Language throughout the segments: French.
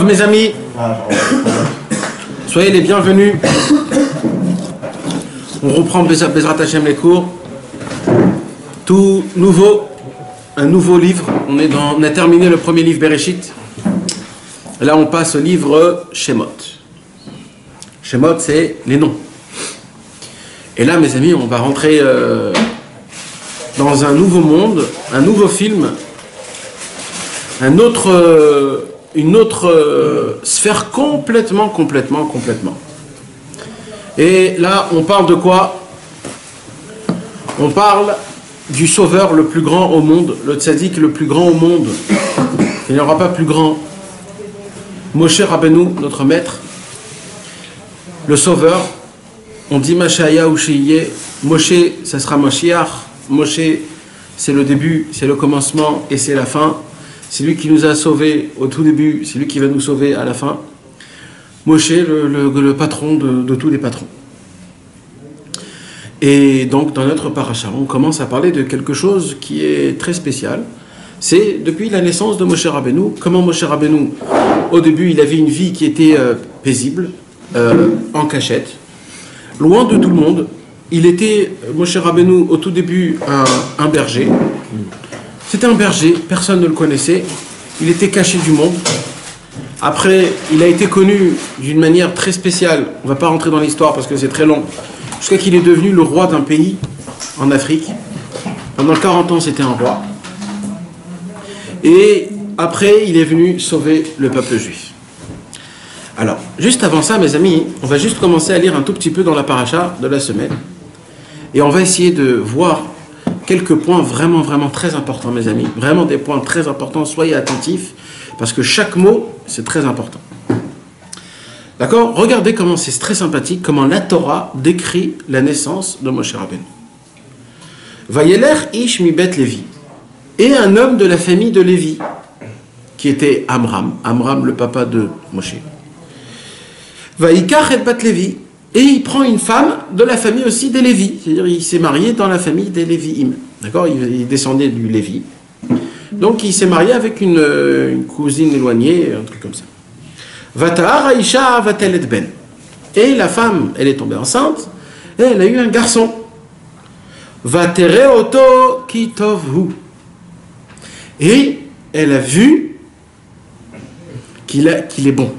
Tov, mes amis, soyez les bienvenus. On reprend Bezrat Hashem les cours. Tout nouveau, un nouveau livre. On a terminé le premier livre Bereshit. Là, on passe au livre Shemot. Shemot, c'est les noms. Et là, mes amis, on va rentrer dans un nouveau monde, un nouveau film, une autre sphère complètement. Et là, on parle de quoi? On parle du sauveur le plus grand au monde, le tzaddik le plus grand au monde. Il n'y aura pas plus grand. Moshe Rabbeinu, notre maître, le sauveur. On dit Mashaya ou Sheyeh. Moshe, ça sera Mashiach. Moshe, c'est le début, c'est le commencement et c'est la fin. C'est lui qui nous a sauvés au tout début, c'est lui qui va nous sauver à la fin. Moshe, le patron de tous les patrons. Et donc, dans notre paracha, on commence à parler de quelque chose qui est très spécial. C'est depuis la naissance de Moshe Rabbeinu. Comment Moshe Rabbeinu, au début, il avait une vie qui était paisible, en cachette, loin de tout le monde. Il était, Moshe Rabbeinu, au tout début, un berger. C'était un berger, personne ne le connaissait. Il était caché du monde. Après, il a été connu d'une manière très spéciale. On ne va pas rentrer dans l'histoire parce que c'est très long. Jusqu'à qu'il est devenu le roi d'un pays en Afrique. Pendant 40 ans, c'était un roi. Et après, il est venu sauver le peuple juif. Alors, juste avant ça, mes amis, on va juste commencer à lire un tout petit peu dans la paracha de la semaine. Et on va essayer de voir quelques points vraiment très importants, mes amis. Vraiment des points très importants. Soyez attentifs, parce que chaque mot, c'est très important. D'accord? Regardez comment c'est très sympathique, comment la Torah décrit la naissance de Moshe Rabbeinu. Vayeler ish mi bet Lévi. Et un homme de la famille de Lévi, qui était Amram. Amram, le papa de Moshe. Vaïkach et bat Lévi. Et il prend une femme de la famille aussi des Lévi. C'est-à-dire il s'est marié dans la famille des Lévi'im. D'accord? Il descendait du Lévi. Donc il s'est marié avec une cousine éloignée, un truc comme ça. Vata'ar Aïcha vatelet ben. Et la femme, elle est tombée enceinte, et elle a eu un garçon. Vatere oto kitovhu. Et elle a vu qu'il est bon.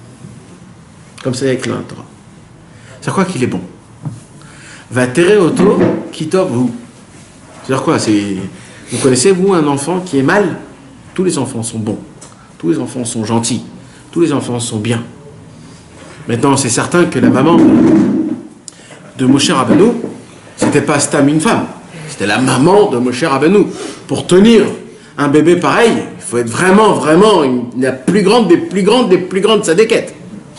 Comme ça avec la Torah. C'est quoi qu'il est bon? Vatere oto kitovhu. C'est-à-dire quoi? Vous connaissez, vous, un enfant qui est mal? Tous les enfants sont bons. Tous les enfants sont gentils. Tous les enfants sont bien. Maintenant, c'est certain que la maman de Moshe Rabbeinu, c'était pas Stam une femme. C'était la maman de Moshe Rabbeinu. Pour tenir un bébé pareil, il faut être vraiment la plus grande des plus grandes sadéquettes.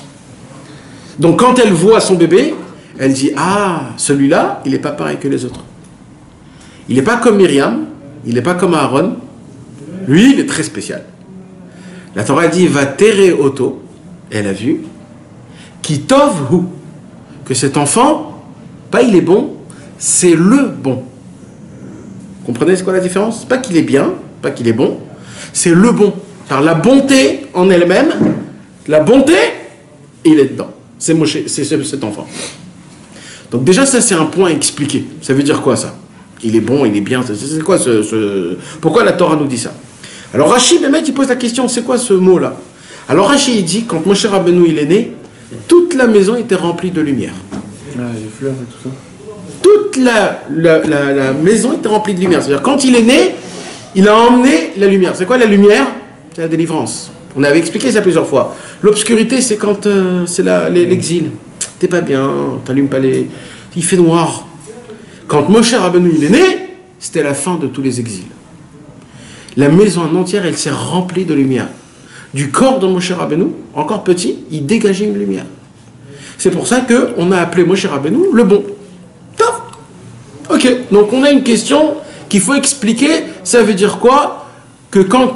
Donc, quand elle voit son bébé, elle dit, ah, celui-là, il n'est pas pareil que les autres. Il n'est pas comme Myriam, il n'est pas comme Aaron. Lui, il est très spécial. La Torah dit va tere oto, elle a vu, qui tovhu, que cet enfant, pas il est bon, c'est le bon. Vous comprenez c'est quoi la différence? C'est pas qu'il est bien, pas qu'il est bon, c'est le bon. Car la bonté en elle-même, la bonté, il est dedans. C'est Moshe, c'est cet enfant. Donc déjà ça c'est un point expliqué. Ça veut dire quoi ça? Il est bon, il est bien. C'est quoi pourquoi la Torah nous dit ça? Alors Rashi, il pose la question, c'est quoi ce mot-là? Alors Rashi, il dit, quand Moshe Rabbeinu il est né, toute la maison était remplie de lumière. Ah, les fleurs et tout ça. Toute la maison était remplie de lumière. C'est-à-dire, quand il est né, il a emmené la lumière. C'est quoi la lumière? C'est la délivrance. On avait expliqué ça plusieurs fois. L'obscurité, c'est quand c'est l'exil. T'es pas bien, t'allumes pas les... Il fait noir. Quand Moshe Rabbeinu il est né, c'était la fin de tous les exils. La maison en entière, elle s'est remplie de lumière. Du corps de Moshe Rabbeinu, encore petit, il dégageait une lumière. C'est pour ça qu'on a appelé Moshe Rabbeinu le bon. Top. Ok, donc on a une question qu'il faut expliquer. Ça veut dire quoi? Que quand...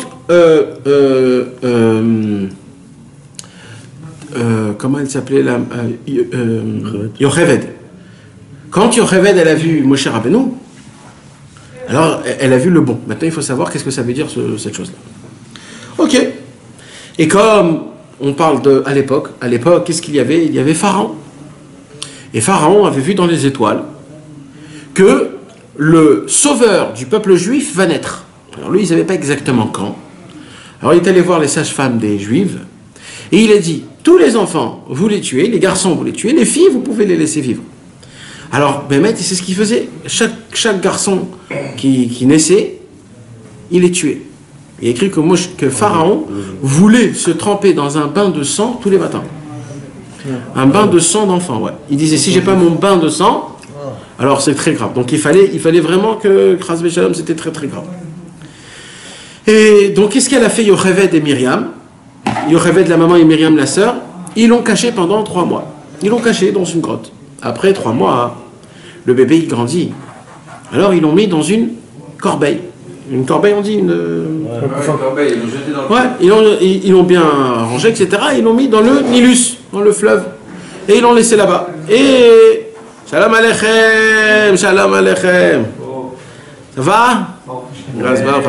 comment elle s'appelait là? Yocheved. Quand Yocheved, elle a vu Moshe Rabbeinu, alors elle a vu le bon. Maintenant, il faut savoir qu'est-ce que ça veut dire cette chose-là. Ok. Et comme on parle à l'époque. À l'époque, qu'est-ce qu'il y avait? Il y avait Pharaon. Et Pharaon avait vu dans les étoiles que le sauveur du peuple juif va naître. Alors lui, il ne savait pas exactement quand. Alors il est allé voir les sages-femmes des Juifs et il a dit, tous les enfants, vous les tuez, les garçons, vous les tuez, les filles, vous pouvez les laisser vivre. Alors, Bémet, c'est ce qu'il faisait. Chaque garçon qui naissait, il les tuait. Il est écrit que Pharaon voulait se tremper dans un bain de sang tous les matins. Un bain de sang d'enfant, ouais. Il disait, si j'ai pas mon bain de sang, alors c'est très grave. Donc il fallait vraiment que Chas Shalom, c'était très très grave. Et donc qu'est-ce qu'elle a fait Yocheved et Myriam? Yocheved la maman et Myriam la sœur, ils l'ont caché pendant 3 mois. Ils l'ont caché dans une grotte. Après 3 mois, le bébé il grandit. Alors ils l'ont mis dans une corbeille. Une corbeille, on dit une corbeille, ils l'ont jeté dans le ils l'ont bien rangé, etc. Ils l'ont mis dans le Nilus, dans le fleuve. Et ils l'ont laissé là-bas. Et Shalom Aleichem, Shalom Aleichem. Ça va? Grâce à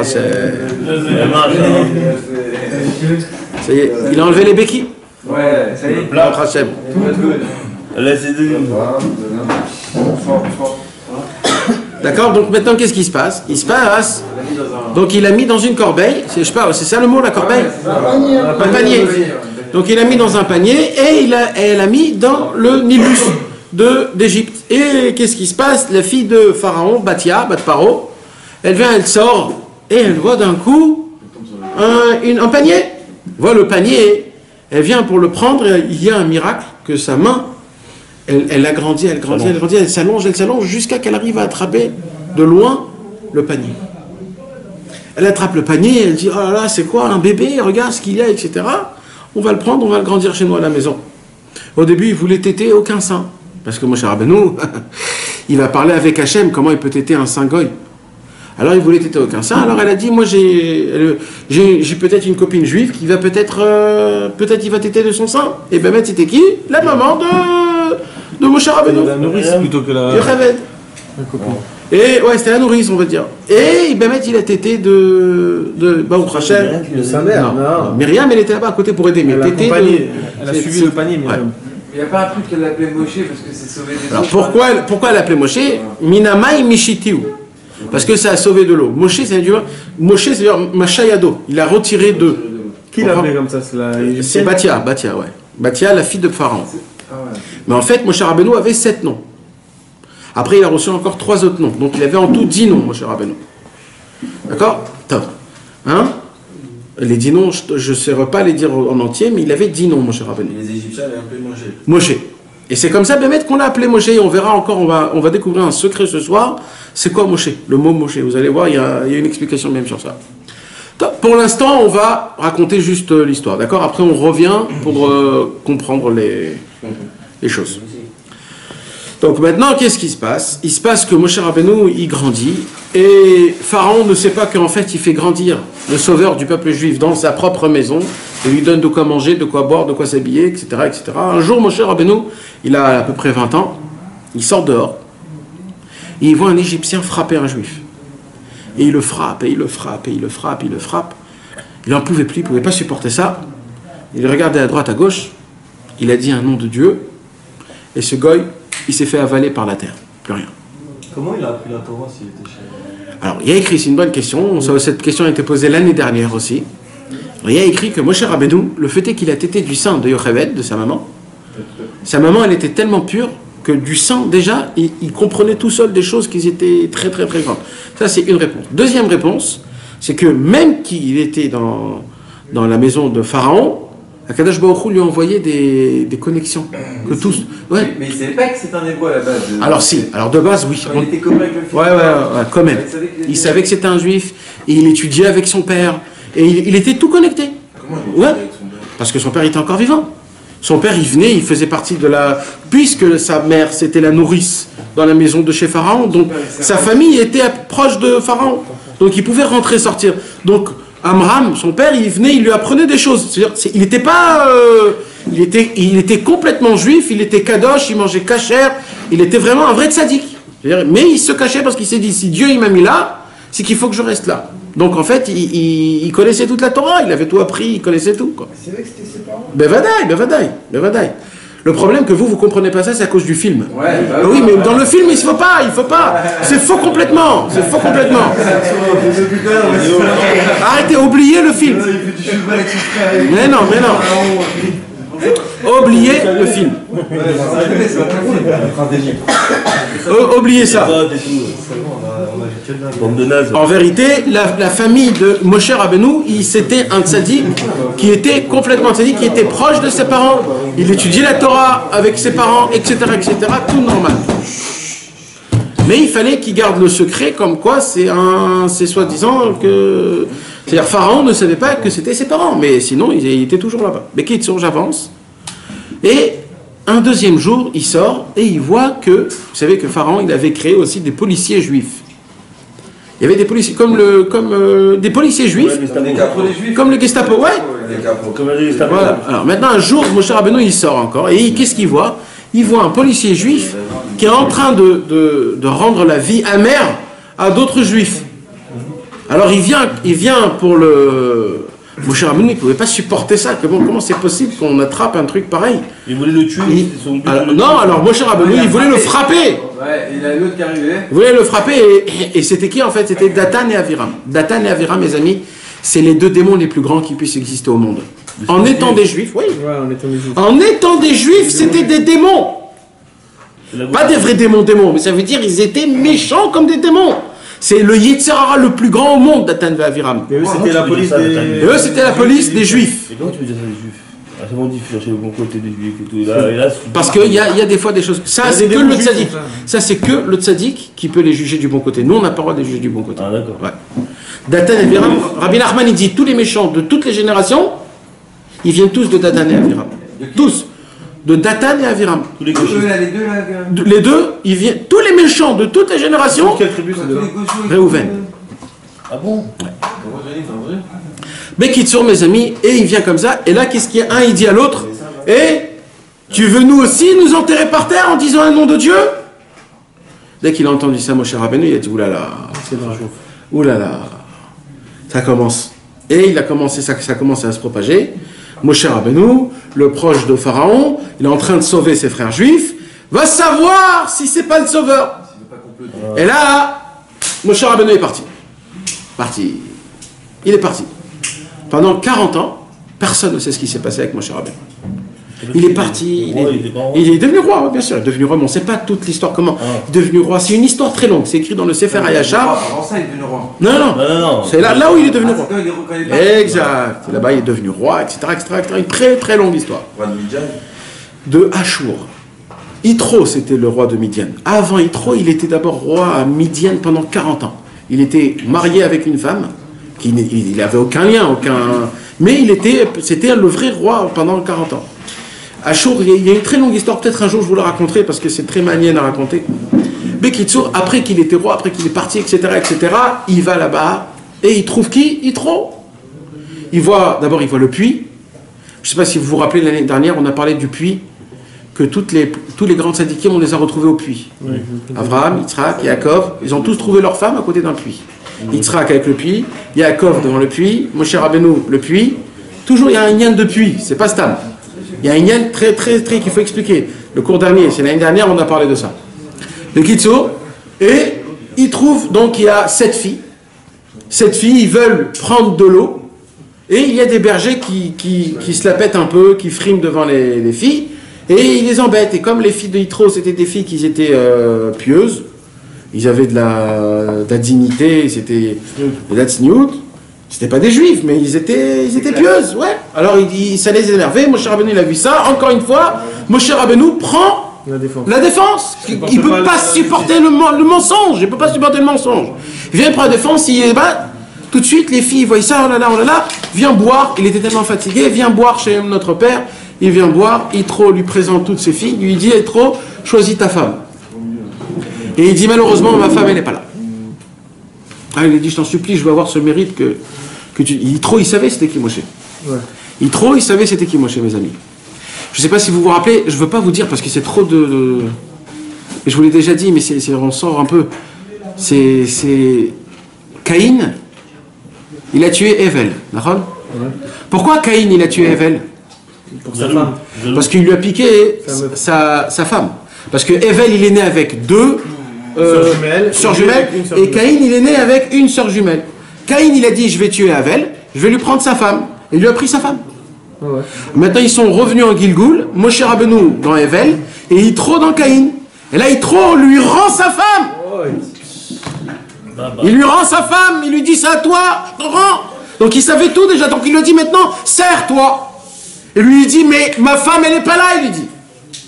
ça y est, il a enlevé les béquilles. Ouais, ça y est. Là, Hachem. D'accord, donc maintenant qu'est-ce qui se passe? Donc il a mis dans une corbeille, je sais pas, c'est ça le mot, la corbeille? Un panier. Donc il a mis dans un panier et elle a mis dans le Nilus d'Égypte. Et qu'est-ce qui se passe? La fille de Pharaon, Batia, Bat-Paro, elle sort et elle voit d'un coup un panier. Voit le panier, elle vient pour le prendre et il y a un miracle que sa main, elle grandit, elle s'allonge jusqu'à qu'elle arrive à attraper de loin le panier. Elle attrape le panier, elle dit, oh là là, c'est quoi un bébé, regarde ce qu'il y a, etc. On va le prendre, on va le grandir chez nous à la maison. Au début, il voulait téter aucun sein. Parce que Moshe Rabbeinu, il va parler avec Hachem, comment il peut téter un sein goy. Alors il voulait téter aucun sein, alors elle a dit, moi j'ai peut-être une copine juive qui va peut-être il va téter de son sein. Et ben c'était qui? La maman de Moshe Rabbeinu. La nourrice plutôt que la copine. Et ouais, c'était la nourrice, on va dire. Et Bémet, il a tété de Baruch Hashem. De sa mère, non. Myriam, elle était là-bas à côté pour aider, mais tété elle a suivi le panier, Myriam. Il n'y a pas un truc qu'elle appelait Moshe parce que c'est sauvé des Alors pourquoi elle appelait Moshe? Minamai Mishitiu. Parce que ça a sauvé de l'eau. Moshe, c'est-à-dire Machayado. Il a retiré de. Qui l'appelait comme ça? C'est Batia, ouais. Batia, la fille de Pharaon. Mais en fait, Moshe Rabbeinu avait 7 noms. Après, il a reçu encore 3 autres noms. Donc, il avait en tout 10 noms, Moshe Rabbeinu. D'accord? Top. Hein? Les 10 noms, je ne saurais pas les dire en entier, mais il avait 10 noms, Moshe Rabbeinu. Les Égyptiens l'avaient appelé Moshe. Moshe. Et c'est comme ça, Bémet, qu'on l'a appelé Moshe. Et on verra encore, on va découvrir un secret ce soir. C'est quoi Moshe? Le mot Moshe. Vous allez voir, il y a une explication même sur ça. Top. Pour l'instant, on va raconter juste l'histoire. D'accord? Après, on revient pour comprendre les choses. Donc maintenant, qu'est-ce qui se passe? Il se passe que Moshe Rabbeinu, il grandit, et Pharaon ne sait pas qu'en fait, il fait grandir le sauveur du peuple juif dans sa propre maison, et lui donne de quoi manger, de quoi boire, de quoi s'habiller, etc., etc. Un jour, Moshe Rabbeinu, il a à peu près 20 ans, il sort dehors, et il voit un Égyptien frapper un juif. Et il le frappe, et il le frappe, et il le frappe, et il le frappe. Il n'en pouvait plus, il ne pouvait pas supporter ça. Il regardait à droite, à gauche, il a dit un nom de Dieu, et ce goy, il s'est fait avaler par la terre. Plus rien. Comment il a appris la Torah s'il était chez... Alors, il y a écrit, c'est une bonne question. Cette question a été posée l'année dernière aussi. Alors, il y a écrit que Moshe Rabbeinu, le fait est qu'il a tété du sein de Yocheved, de sa maman. Sa maman, elle était tellement pure que du sang, déjà, il comprenait tout seul des choses qui étaient très, très, très grandes. Ça, c'est une réponse. Deuxième réponse, c'est que même qu'il était dans la maison de Pharaon, Akadosh Baruch Hu lui a envoyé des connexions. Que tous. Ouais. Mais il ne savait pas que c'était un hébreu à la base. Alors si, alors de base oui. Il était copain avec le fils. Ouais, quand même. Il savait que c'était un juif, et il étudiait avec son père, et il était tout connecté. Comment il Ouais. Parce que son père était encore vivant. Son père, il venait, il faisait partie de la... Puisque sa mère, c'était la nourrice dans la maison de chez Pharaon, donc sa famille était proche de Pharaon. Donc il pouvait rentrer, sortir. Donc Amram, son père, il venait, il lui apprenait des choses. C'est-à-dire, il n'était pas... il était complètement juif, il était kadosh, il mangeait kasher, il était vraiment un vrai tzaddik. Mais il se cachait parce qu'il s'est dit, si Dieu il m'a mis là, c'est qu'il faut que je reste là. Donc en fait, il connaissait toute la Torah, il avait tout appris, il connaissait tout. C'est vrai que c'était ses parents. Bevadaï. Le problème que vous comprenez pas ça, c'est à cause du film. Ouais, bah oui, mais dans le film, il faut pas. C'est faux complètement. Arrêtez, oubliez le film. Mais non. Oubliez le film. Oubliez ça. En vérité, la famille de Moshe Rabbeinu, c'était un tzaddik qui était complètement tzaddik, qui était proche de ses parents. Il étudiait la Torah avec ses parents, etc., tout normal. Mais il fallait qu'il garde le secret, comme quoi c'est soi-disant que... C'est-à-dire Pharaon ne savait pas que c'était ses parents, mais sinon il était toujours là-bas. Mais Kitsour, j'avance. Et un deuxième jour, il sort et il voit que, vous savez que Pharaon, il avait créé aussi des policiers juifs. Il y avait des policiers, des policiers juifs, comme le Gestapo, ouais. Voilà. Alors maintenant, un jour, Moshe Rabbeinu, il sort encore, et qu'est-ce qu'il voit? Il voit un policier juif qui est en train de rendre la vie amère à d'autres juifs. Alors il vient pour le... Moshe Rabbeinu, il ne pouvait pas supporter ça. Comment c'est possible qu'on attrape un truc pareil? Il voulait le tuer. Alors Moshe Rabbeinu, il voulait le frapper. Ouais, il y a l'autre qui arrivait. Il voulait le frapper et c'était qui en fait? C'était Datan et Aviram. Datan et Aviram, mes amis, c'est les deux démons les plus grands qui puissent exister au monde. En étant des juifs, oui. En étant des juifs, c'était des démons. Pas des vrais démons, mais ça veut dire ils étaient méchants comme des démons. C'est le Yetzer Hara le plus grand au monde, Datan et Aviram. Et eux, c'était la police Et eux, c'était la police des juifs. Et comment tu peux dire ça des juifs? Ah, c'est bon, dit chercher le bon côté des juifs et tout. Parce qu'il y a des fois des choses. Ça, c'est que le tzaddik. Ça, c'est que le tzaddik qui peut les juger du bon côté. Nous, on n'a pas le droit de les juger du bon côté. Ah, d'accord. Ouais. Datan et Aviram, Rabbi Nachman, il dit tous les méchants de toutes les générations, ils viennent tous de Datan et Aviram. Tous. De Datan et Aviram. Tous les Les deux, ils viennent. Tous les méchants de toutes les générations. Quelle tribu c'est de Réhouven. Ah bon? Ouais. Mais Kitsour, mes amis, et il vient comme ça, et là, qu'est-ce qu'il y a? Un, il dit à l'autre, et tu veux nous aussi nous enterrer par terre en disant un nom de Dieu? Dès qu'il a entendu ça, Moshe Rabbeinu, il a dit, oulala, oulala, ça commence. Et il a commencé, ça a commencé à se propager. Moshe Rabbeinu, le proche de Pharaon, il est en train de sauver ses frères juifs, va savoir si c'est pas le sauveur. Et là, Moshe Rabbeinu est parti. Il est parti. Pendant 40 ans, personne ne sait ce qui s'est passé avec Moshe Rabbeinu. Il est parti, il est devenu roi, bien sûr, il est devenu roi, mais on ne sait pas toute l'histoire comment. Il est devenu roi, c'est une histoire très longue, c'est écrit dans le Sefer Hayashar. Avant ça, il est devenu roi. Non, c'est là où il est devenu roi. Exact, là-bas il est devenu roi, etc. Une très très longue histoire. De Achour. Yitro, c'était le roi de Midian. Avant Yitro, il était d'abord roi à Midian pendant 40 ans. Il était marié avec une femme, il n'avait aucun lien, mais c'était le vrai roi pendant 40 ans. Achour, il y a une très longue histoire, peut-être un jour je vous la raconterai parce que c'est très manienne à raconter. Bekitsour, après qu'il était roi, après qu'il est parti, etc., il va là-bas et il trouve qui? Yitro. D'abord il voit le puits. Je ne sais pas si vous vous rappelez, l'année dernière, on a parlé du puits, que tous les grands tzadikim, on les a retrouvés au puits. Oui, Abraham, Yitzhak, Yaakov, ils ont tous trouvé leur femme à côté d'un puits. Yitzhak avec le puits, Yaakov devant le puits, Moshe Rabbeinu le puits. Toujours il y a un lien de puits, c'est pas Stam. Il y a un lien très qu'il faut expliquer. Le cours dernier, c'est l'année dernière, on a parlé de ça. De Kitso, et il trouve, donc il y a 7 filles. 7 filles, ils veulent prendre de l'eau, et il y a des bergers qui se la pètent un peu, qui friment devant les filles, et ils les embêtent. Et comme les filles de Yitro, c'était des filles qui étaient pieuses, ils avaient de la dignité, c'était de la tzniout. C'était pas des juifs, mais ils étaient pieuses, ouais. Alors ça les énervait. Moshe Rabbeinu, il a vu ça. Encore une fois, Moshe Rabbeinu prend la défense. Il ne peut pas supporter le mensonge. Il peut pas supporter le mensonge. Il vient prendre la défense, il bat. Tout de suite, les filles voient ça, oh là là, viens boire. Il était tellement fatigué, viens boire chez notre père. Il vient boire. Yitro lui présente toutes ses filles. Il lui dit, Yitro, choisis ta femme. Et il dit, malheureusement, ma femme, elle n'est pas là. Ah, il a dit, je t'en supplie, je veux avoir ce mérite que tu... Yitro, il savait c'était qui Moshe. Ouais. Yitro, il savait c'était qui Moshe, mes amis. Je ne sais pas si vous vous rappelez, je ne veux pas vous dire parce que c'est trop de... Et je vous l'ai déjà dit, mais on sort un peu. C'est Caïn, il a tué Evel. D'accord? Pourquoi Caïn, il a tué Evel? Pour sa femme. Parce qu'il lui a piqué sa femme. Parce que Evel, il est né avec deux sœurs jumelles, et Caïn, il est né avec une sœur jumelle. Caïn, il a dit, je vais tuer Evel, je vais lui prendre sa femme. Il lui a pris sa femme. Ouais. Maintenant, ils sont revenus en Gilgoul, Moshe Rabbeinu dans Evel, et Yitro dans Caïn. Et là, Yitro lui rend sa femme. Ouais. Il lui rend sa femme, il lui dit, c'est à toi, je te rends. Donc il savait tout déjà, donc il lui dit maintenant, serre-toi. Et lui il dit, mais ma femme, elle n'est pas là, il lui dit.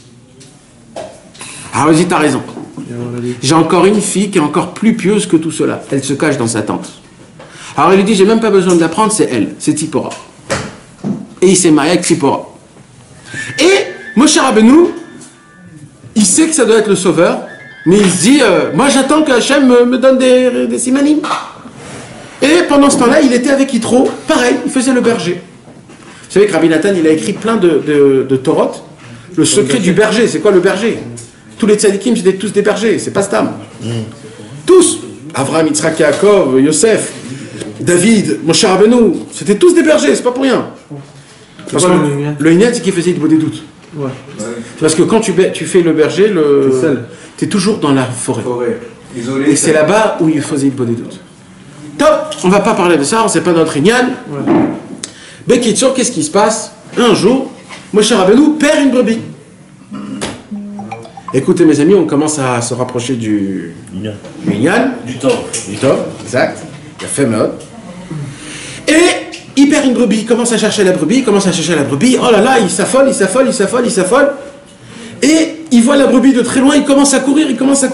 Alors il dit, t'as raison. J'ai encore une fille qui est encore plus pieuse que tout cela. Elle se cache dans sa tente. Alors il lui dit, j'ai même pas besoin de la prendre, c'est elle, c'est Tzipora. Et il s'est marié avec Tzipora. Et Moshe Rabbeinu, il sait que ça doit être le sauveur, mais il se dit, moi j'attends que Hachem me donne des simanim. Et pendant ce temps-là, il était avec Yitro, pareil, il faisait le berger. Vous savez que Rabbi Nathan, il a écrit plein de Torot. Le secret du berger, c'est quoi le berger? Tous les tzadikim, c'était tous des bergers, c'est pas Stam. Tous. Avraham, Yitzhak, Yaakov, Yosef, David, Moshe Rabbeinu, c'était tous des bergers, c'est pas pour rien. Parce que le Inyan, c'est qu'il faisait des doutes. Ouais. Parce que quand tu fais le berger, tu es toujours dans la forêt. Isolé. Et c'est là-bas où il faisait des doutes. Top, on va pas parler de ça, c'est pas notre Inyan. Bekitso, qu'est-ce qui se passe? Un jour, Moshe Rabbeinu perd une brebis. Écoutez mes amis, on commence à se rapprocher du Inyan. Du temps. Du top, exact. Il a fait mode. Et il perd une brebis, il commence à chercher la brebis, oh là là, il s'affole. Et il voit la brebis de très loin, il commence à courir.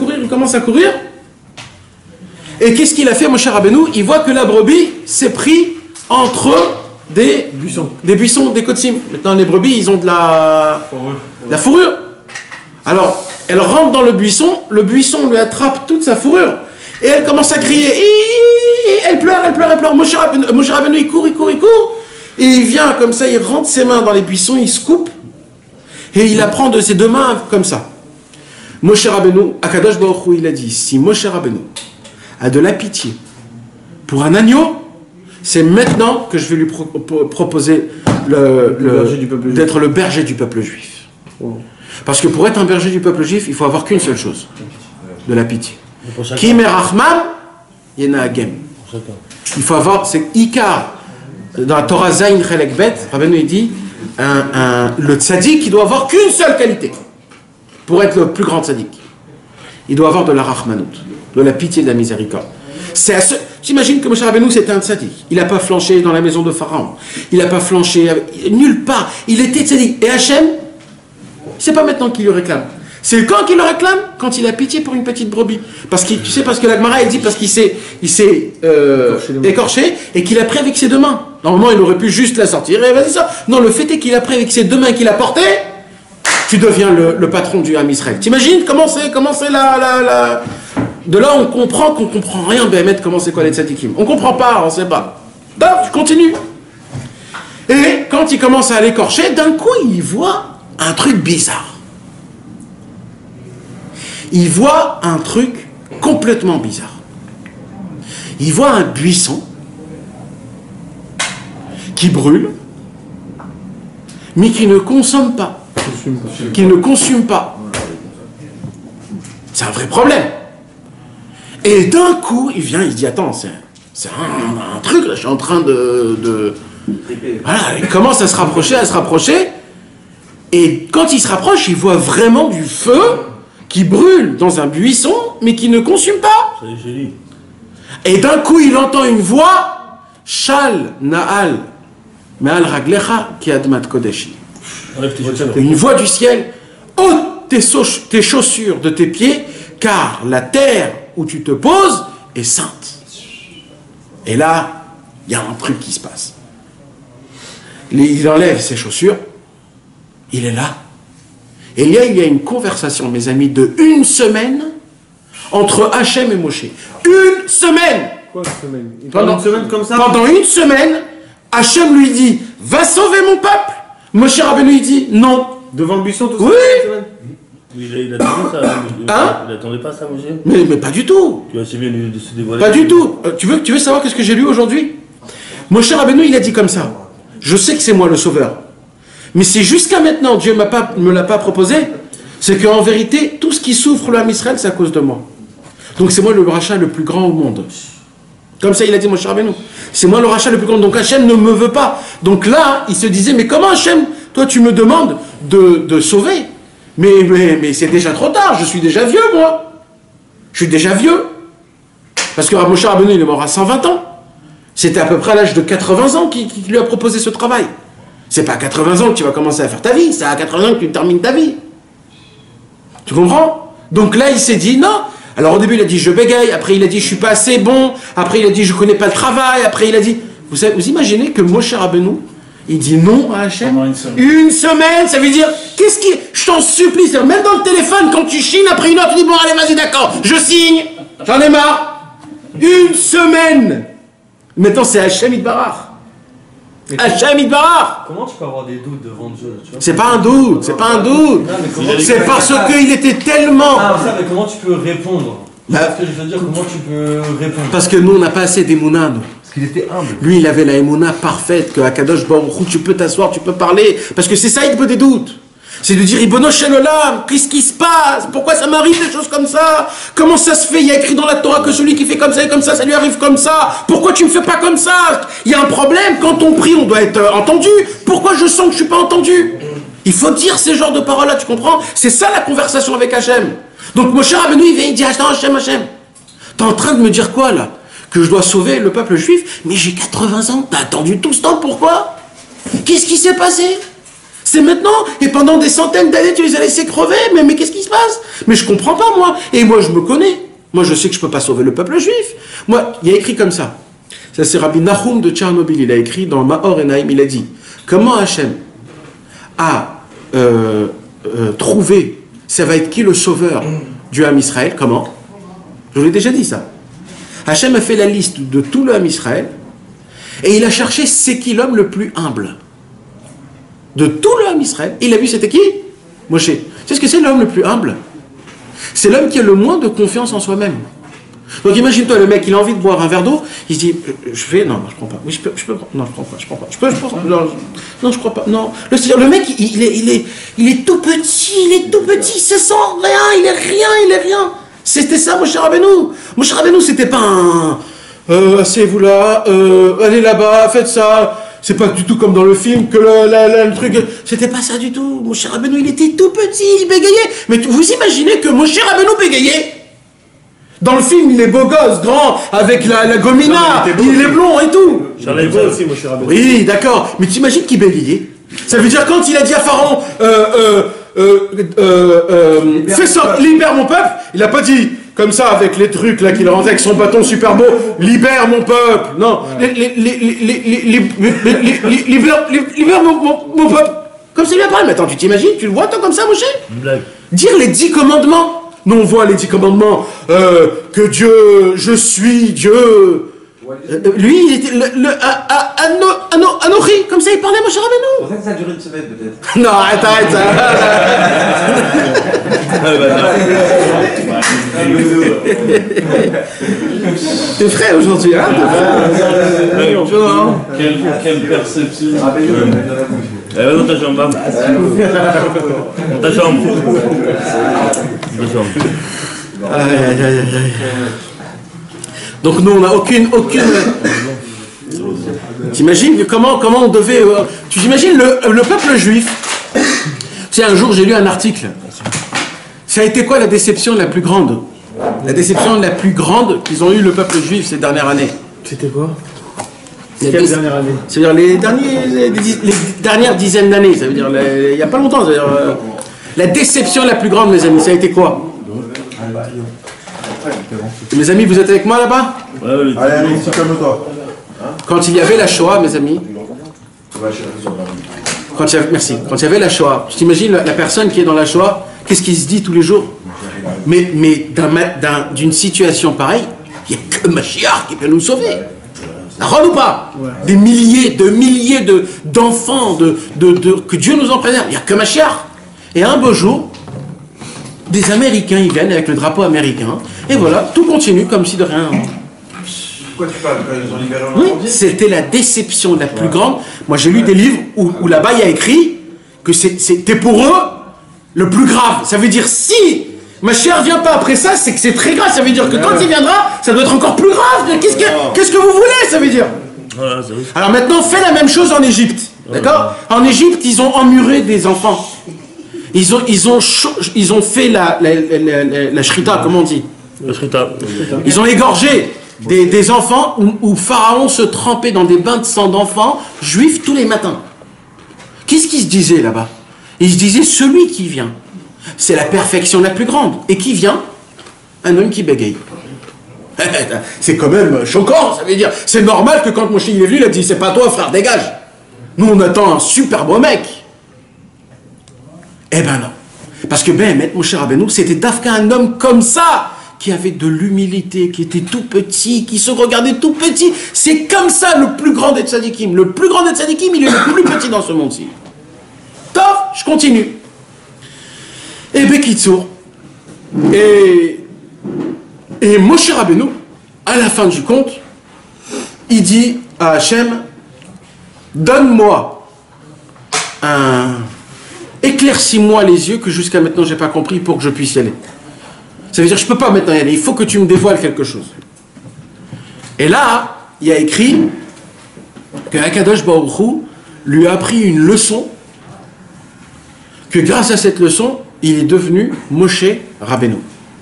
Et qu'est-ce qu'il a fait, Moshe Rabbeinu? Il voit que la brebis s'est pris entre des buissons, des kotsim. Maintenant, les brebis, ils ont de la fourrure. Alors, elle rentre dans le buisson lui attrape toute sa fourrure. Et elle commence à crier. Elle pleure. Moshe Rabbeinu, il court. Et il vient comme ça, il rentre ses mains dans les buissons, il se coupe. Et il la prend de ses deux mains comme ça. Moshe Rabbeinu, Akadosh Baruch Hu, il a dit, si Moshe Rabbeinu a de la pitié pour un agneau, c'est maintenant que je vais lui proposer d'être le berger du peuple juif. Parce que pour être un berger du peuple juif, il faut avoir qu'une seule chose, de la pitié. Ki merachmam yenagem. Il faut avoir, c'est Ikar. Dans la Torah Zayin Chelek Bet, Rabbeinu il dit, le tzaddik, il doit avoir qu'une seule qualité pour être le plus grand tzaddik. Il doit avoir de la rachmanout, de la pitié, de la miséricorde. J'imagine que Moshe Rabbeinu c'était un tzaddik. Il n'a pas flanché dans la maison de Pharaon. Il n'a pas flanché nulle part. Il était tzaddik. Et Hachem, c'est pas maintenant qu'il lui réclame. C'est quand qu'il le réclame? Quand il a pitié pour une petite brebis. Parce que la Gemara, elle dit parce qu'il s'est écorché et qu'il a pris avec ses deux mains. Normalement, il aurait pu juste la sortir et vas-y ça. Non, le fait est qu'il a pris avec ses deux mains qu'il a porté, tu deviens le patron du Ham Israël. T'imagines comment c'est la... De là, on comprend qu'on comprend rien, Béhémet, comment c'est quoi les tzadikim. On comprend pas, on sait pas. Donc, je continue. Et quand il commence à l'écorcher, d'un coup, il voit un truc bizarre. Il voit un truc complètement bizarre. Il voit un buisson qui brûle, mais qui ne consomme pas. Qui ne consume pas. C'est un vrai problème. Et d'un coup, il vient, il se dit, attends, c'est un truc, là, je suis en train de... Voilà, il commence à se rapprocher, et quand il se rapproche, il voit vraiment du feu qui brûle dans un buisson, mais qui ne consume pas. Et d'un coup, il entend une voix, Shal Na'al Me'al Raglecha Ki Admat Kodeshi. Une voix du ciel, ôte tes chaussures de tes pieds, car la terre où tu te poses est sainte. Et là, il y a un truc qui se passe. Il enlève ses chaussures, il est là. Et il y a une conversation, mes amis, de 1 semaine entre Hachem et Moshe. 1 semaine. Quoi, une semaine? Pendant une semaine comme ça? Pendant 1 semaine, Hachem lui dit, va sauver mon peuple. Moshe Rabbeinu lui dit, non. Devant le buisson, tout ça? Oui. Il attendait ça. Hein? Il attendait pas ça, Moshe? Mais pas du tout. Tu vois, c'est bien de se dévoiler. Pas du tout. Tu veux savoir qu'est-ce que j'ai lu aujourd'hui? Moshe Rabbeinu, il a dit comme ça. Je sais que c'est moi le sauveur. Mais si jusqu'à maintenant, Dieu ne me l'a pas proposé, c'est qu'en vérité, tout ce qui souffre le Ham Israël, c'est à cause de moi. Donc c'est moi le rachat le plus grand au monde. Comme ça, il a dit Moshe Rabbeinu. C'est moi le rachat le plus grand. Donc Hachem ne me veut pas. Donc là, il se disait, mais comment Hachem, toi tu me demandes de sauver? Mais c'est déjà trop tard, je suis déjà vieux, moi. Je suis déjà vieux. Parce que Moshe Rabbeinu, il est mort à 120 ans. C'était à peu près à l'âge de 80 ans qu'il lui a proposé ce travail. C'est pas à 80 ans que tu vas commencer à faire ta vie, c'est à 80 ans que tu termines ta vie. Tu comprends? Donc là, il s'est dit non. Alors au début, il a dit je bégaye, après il a dit je suis pas assez bon, après il a dit je connais pas le travail, après il a dit... Vous imaginez que Moshe Rabbeinu, il dit non à Hachem? Une semaine, ça veut dire, qu'est-ce qui... Je t'en supplie, même dans le téléphone, quand tu chines, après une heure, tu dis bon allez vas-y d'accord, je signe, j'en ai marre. Une semaine. Maintenant c'est Hachem Yitbarach. Hachem Yitbarach. Comment tu peux avoir des doutes devant Dieu, tu vois? C'est pas un doute, c'est pas un doute. C'est parce qu'il était tellement... Ah, ça, mais comment tu peux répondre? C'est ce que je veux dire, comment tu peux répondre? Parce que nous, on n'a pas assez d'émouna, nous. Parce qu'il était humble. Lui, il avait la émouna parfaite, que Akadosh Baruch Hu, tu peux t'asseoir, tu peux parler. Parce que c'est ça, il peut des doutes. C'est de dire, Ribono Shel Olam, qu'est-ce qui se passe? Pourquoi ça m'arrive des choses comme ça? Comment ça se fait? Il y a écrit dans la Torah que celui qui fait comme ça et comme ça lui arrive comme ça. Pourquoi tu me fais pas comme ça? Il y a un problème. Quand on prie, on doit être entendu. Pourquoi je sens que je suis pas entendu? Il faut dire ces genres de paroles-là, tu comprends? C'est ça la conversation avec Hachem. Donc Moshe Rabbeinu, il vient, il dit, attends, Hachem, t'es en train de me dire quoi là? Que je dois sauver le peuple juif? Mais j'ai 80 ans, t'as attendu tout ce temps, pourquoi? Qu'est-ce qui s'est passé? C'est maintenant, et pendant des centaines d'années, tu les as laissés crever, mais qu'est-ce qui se passe? Mais je comprends pas, moi. Et moi, je me connais. Moi, je sais que je peux pas sauver le peuple juif. Moi, il y a écrit comme ça. Ça, c'est Rabbi Nahum de Tchernobyl. Il a écrit dans Maor Enaim, il a dit, comment Hachem a trouvé, ça va être qui le sauveur du Ham Israël? Comment? Je vous l'ai déjà dit ça. Hachem a fait la liste de tout le Ham Israël, et il a cherché c'est qui l'homme le plus humble. De tout le Ham Israël, il a vu c'était qui? Moshe. Tu sais ce que c'est l'homme le plus humble? C'est l'homme qui a le moins de confiance en soi-même. Donc imagine-toi, le mec, il a envie de boire un verre d'eau, il se dit, je fais, non, je prends pas. Oui, je peux, non, je prends pas. Non, je crois pas. Non. Le mec, il est tout petit, il se sent rien, il est rien. C'était ça, Moshe Rabbeinu. Moshe Rabbeinu, c'était pas un, asseyez-vous là, allez là-bas, faites ça. C'est pas du tout comme dans le film que le truc... C'était pas ça du tout. Moshe Rabbeinu, il était tout petit, il bégayait. Mais vous imaginez que Moshe Rabbeinu bégayait? Dans le film, il est beau gosse, grand, avec la gomina, il est blond et tout. J'en ai beau aussi, Moshe Rabbeinu. Oui, d'accord. Mais t'imagines qu'il bégayait? Ça veut dire quand il a dit à Pharaon, fais ça, libère mon peuple, il a pas dit... Comme ça, avec les trucs là qu'il rendait avec son bâton super beau, libère mon peuple. Non, libère mon peuple. Comme ça, il a parlé. Mais attends, tu t'imagines, tu le vois toi comme ça, Moshe? Dire les 10 commandements. Nous on voit les 10 commandements. Que Dieu, je suis Dieu. Lui, il était Anochi, comme ça il parlait Moshe Rabbeinu. C'est pour ça que ça a duré une semaine peut-être. Non, arrête ça. T'es frais aujourd'hui, hein? Quelle perception. Dans ta chambre. Dans ta chambre. Donc nous on n'a aucune... T'imagines comment on devait... Tu t'imagines le peuple juif? Tu sais, un jour j'ai lu un article. Ça a été quoi la déception la plus grande? La déception la plus grande qu'ils ont eu le peuple juif ces dernières années? C'était quoi? Quelle dernière année? C'est-à-dire les dernières dizaines d'années. Ça veut dire il n'y a pas longtemps. La déception la plus grande, mes amis, ça a été quoi? Mes amis, vous êtes avec moi là-bas? Allez, calme-toi. Quand il y avait la Shoah, mes amis, merci. Quand il y avait la Shoah, je t'imagine la personne qui est dans la Shoah, qu'est-ce qu'il se dit tous les jours? Mais d'une situation pareille, il n'y a que Mashiach qui peut nous sauver. Rend ou pas? Des milliers d'enfants que Dieu nous en préserve. Il n'y a que Mashiach. Et un beau jour, des Américains, ils viennent avec le drapeau américain, et voilà, tout continue comme si de rien. Pourquoi tu parles quand ils ont libéré en Oui, Normandie? c'était la déception la plus grande. Moi, j'ai lu des livres où là-bas, il y a écrit que c'était pour eux le plus grave. Ça veut dire, si Mashiach ne vient pas après ça, c'est que c'est très grave. Ça veut dire que quand il viendra, ça doit être encore plus grave. Qu'est-ce que vous voulez, ça veut dire? Alors maintenant, fais la même chose en Égypte. D'accord? En Égypte, ils ont emmuré des enfants. Ils ont fait la shrita, comment on dit? La shrita. Ils ont égorgé des enfants où Pharaon se trempait dans des bains de sang d'enfants juifs tous les matins. Qu'est-ce qu'il se disait là-bas? Il se disait, celui qui vient, c'est la perfection la plus grande. Et qui vient? Un homme qui bégaye. C'est quand même choquant, ça veut dire. C'est normal que quand Moshe il est venu, il a dit, c'est pas toi frère, dégage. Nous on attend un super beau mec. Eh ben non. Parce que Moshe Rabbeinu, c'était d'Afka un homme comme ça, qui avait de l'humilité, qui était tout petit, qui se regardait tout petit. C'est comme ça le plus grand des tzadikim. Le plus grand des tzadikim, il est le plus petit dans ce monde-ci. Top, je continue. Et Bekitsour, et Moshe Rabbeinu, à la fin du compte, il dit à Hachem, donne-moi éclaircis-moi les yeux que jusqu'à maintenant j'ai pas compris pour que je puisse y aller. Ça veut dire je peux pas maintenant y aller, il faut que tu me dévoiles quelque chose. Et là, il y a écrit que Akadosh Baruch Hu lui a appris une leçon, que grâce à cette leçon, il est devenu Moshe Rabbeinu.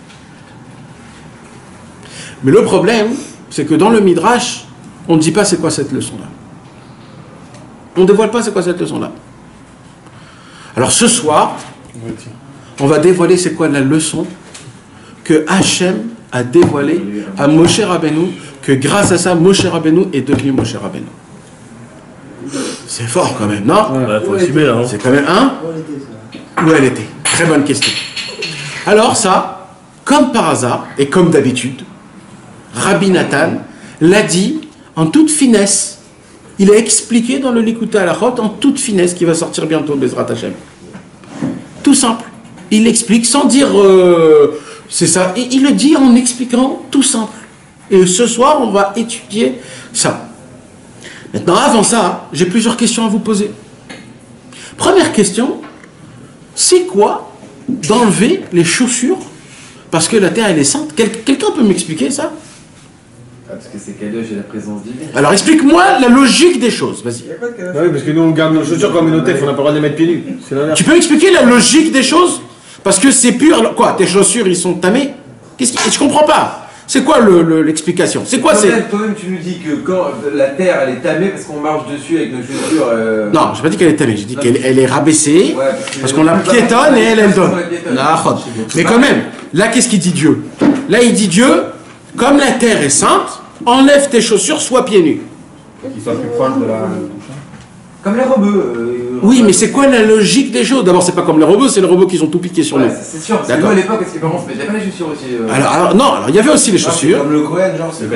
Mais le problème, c'est que dans le Midrash, on ne dit pas c'est quoi cette leçon-là. On ne dévoile pas c'est quoi cette leçon-là. Alors ce soir, on va dévoiler c'est quoi la leçon que Hachem a dévoilée à Moshe Rabbeinu, que grâce à ça, Moshe Rabbeinu est devenu Moshe Rabbeinu. C'est fort quand même, non? Ouais, faut assumer là. Hein. C'est quand même un. Où elle était? Très bonne question. Alors ça, comme par hasard, et comme d'habitude, Rabbi Nathan l'a dit en toute finesse. Il a expliqué dans le Likutei Halachot en toute finesse qui va sortir bientôt, Bezrat Hashem. Tout simple. Il explique sans dire c'est ça. Et il le dit en expliquant tout simple. Et ce soir, on va étudier ça. Maintenant, avant ça, j'ai plusieurs questions à vous poser. Première question, c'est quoi d'enlever les chaussures parce que la terre elle est sainte? Quelqu'un peut m'expliquer ça? Parce que c'est Kadosh et la présence divine. Alors explique-moi la logique des choses, vas-y. Oui, parce que nous on garde nos chaussures comme une hôtesse, on n'a pas le droit de les mettre pieds nus. C'est l'inverse. Tu peux m'expliquer la logique des choses? Parce que c'est pur. Alors, quoi, tes chaussures ils sont tamées? Je comprends pas. C'est quoi l'explication? C'est quoi Toi-même, tu nous dis que quand la terre elle est tamée parce qu'on marche dessus avec nos chaussures. Non, j'ai pas dit qu'elle est tamée, j'ai dit qu'elle est rabaissée parce qu'on la piétonne et elle donne. Mais quand même, là qu'est-ce qu'il dit Dieu? Là il dit Dieu, comme la terre est sainte, enlève tes chaussures, sois pieds nus. Qu'ils soient plus proches de la. Comme les robots. Oui, mais c'est quoi la logique des choses? D'abord, c'est pas comme les robots, c'est les robots qui ont tout piqué sur nous. C'est sûr, parce que nous à l'époque, est-ce que parents se mettaient pas les chaussures aussi alors, non, alors il y avait aussi les chaussures. Comme le Cohen, genre, c'est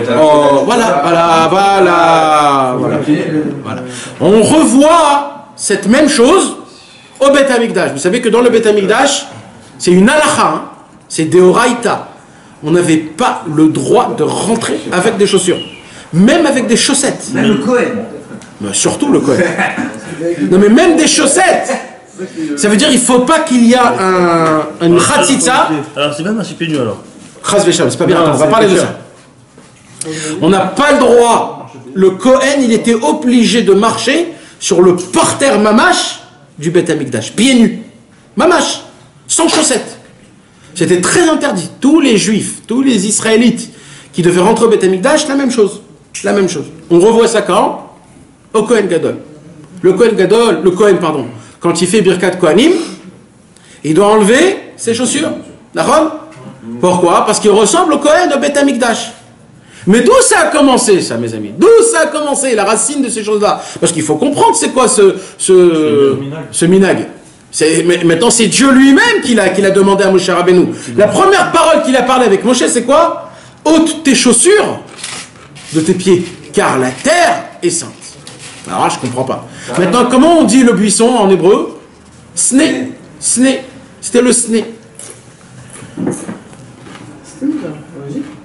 voilà. On revoit cette même chose au Beth Amikdash. Vous savez que dans le Beth Amikdash, c'est une halakha, hein, c'est deoraita. On n'avait pas le droit de rentrer avec des chaussures, même avec des chaussettes. Même le Cohen. Mais surtout le Cohen. Non mais même des chaussettes. Ça veut dire il faut pas qu'il y ait une khatsitsa. Alors c'est même un pieds nus alors. Chas vesham, c'est pas bien. On va parler de ça. On n'a pas le droit. Le Cohen, il était obligé de marcher sur le parterre mamash du Beth Amikdash, pieds nus, mamash, sans chaussettes. C'était très interdit. Tous les Juifs, tous les Israélites qui devaient rentrer au Beth Amikdash, la même chose. La même chose. On revoit ça quand? Au Kohen Gadol. Le Kohen, quand il fait Birkat Kohanim, il doit enlever ses chaussures. D'accord? Pourquoi? Parce qu'il ressemble au Kohen de Beth Amikdash. Mais d'où ça a commencé, ça, mes amis? D'où ça a commencé, la racine de ces choses-là? Parce qu'il faut comprendre c'est quoi ce minag. Maintenant, c'est Dieu lui-même qui l'a demandé à Moshe Rabbeinu. La première parole qu'il a parlé avec Moshe, c'est quoi? Ôte tes chaussures de tes pieds, car la terre est sainte. Alors là, je comprends pas. Maintenant, comment on dit le buisson en hébreu? Sné. Sné. C'était le sné.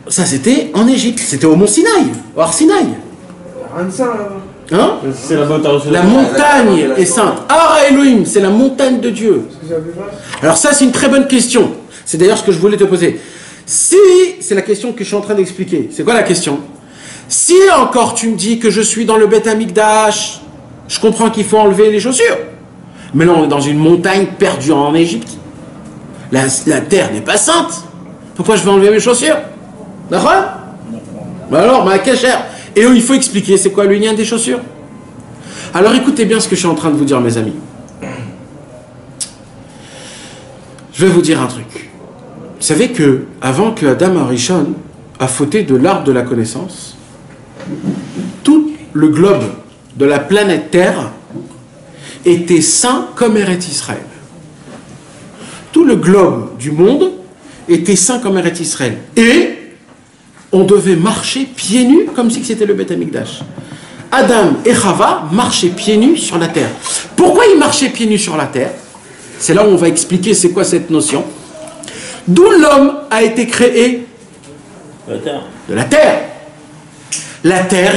Ça, c'était en Égypte. C'était au mont Sinaï, au Har Sinaï. Rien de ça, là. Hein? C'est la bonne La montagne est sainte. Har Elohim, c'est la montagne de Dieu. Alors ça, c'est une très bonne question. C'est d'ailleurs ce que je voulais te poser. Si, c'est la question que je suis en train d'expliquer. C'est quoi la question? Si encore tu me dis que je suis dans le Beth Amikdash, je comprends qu'il faut enlever les chaussures. Mais là, on est dans une montagne perdue en Égypte. La terre n'est pas sainte. Pourquoi je vais enlever mes chaussures? D'accord? Alors, ma cachère. Et il faut expliquer, c'est quoi le lien des chaussures? Alors écoutez bien ce que je suis en train de vous dire, mes amis. Je vais vous dire un truc. Vous savez que, avant que Adam Arishon a fauté de l'arbre de la connaissance, tout le globe de la planète Terre était saint comme Eretz Israël. Tout le globe du monde était saint comme Eretz Israël. Et on devait marcher pieds nus comme si c'était le Beth Amikdash. Adam et Chava marchaient pieds nus sur la terre. Pourquoi ils marchaient pieds nus sur la terre? C'est là où on va expliquer c'est quoi cette notion. D'où l'homme a été créé? De la terre. La terre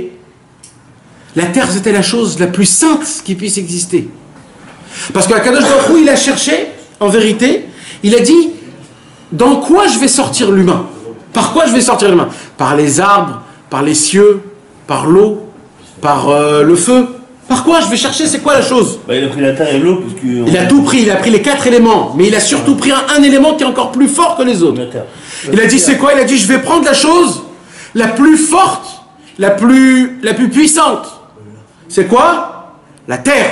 c'était la chose la plus sainte qui puisse exister. Parce que Akadosh Baruch Hu, il a cherché, en vérité, il a dit, dans quoi je vais sortir l'humain? Par quoi je vais sortir l'humain? Par les arbres, par les cieux, par l'eau, par le feu. Par quoi je vais chercher? C'est quoi la chose? Il a pris la terre et l'eau parce que... Il a tout pris, il a pris les 4 éléments, mais il a surtout pris un élément qui est encore plus fort que les autres. Il a dit c'est quoi? Il a dit je vais prendre la chose la plus forte, la plus puissante. C'est quoi? La terre.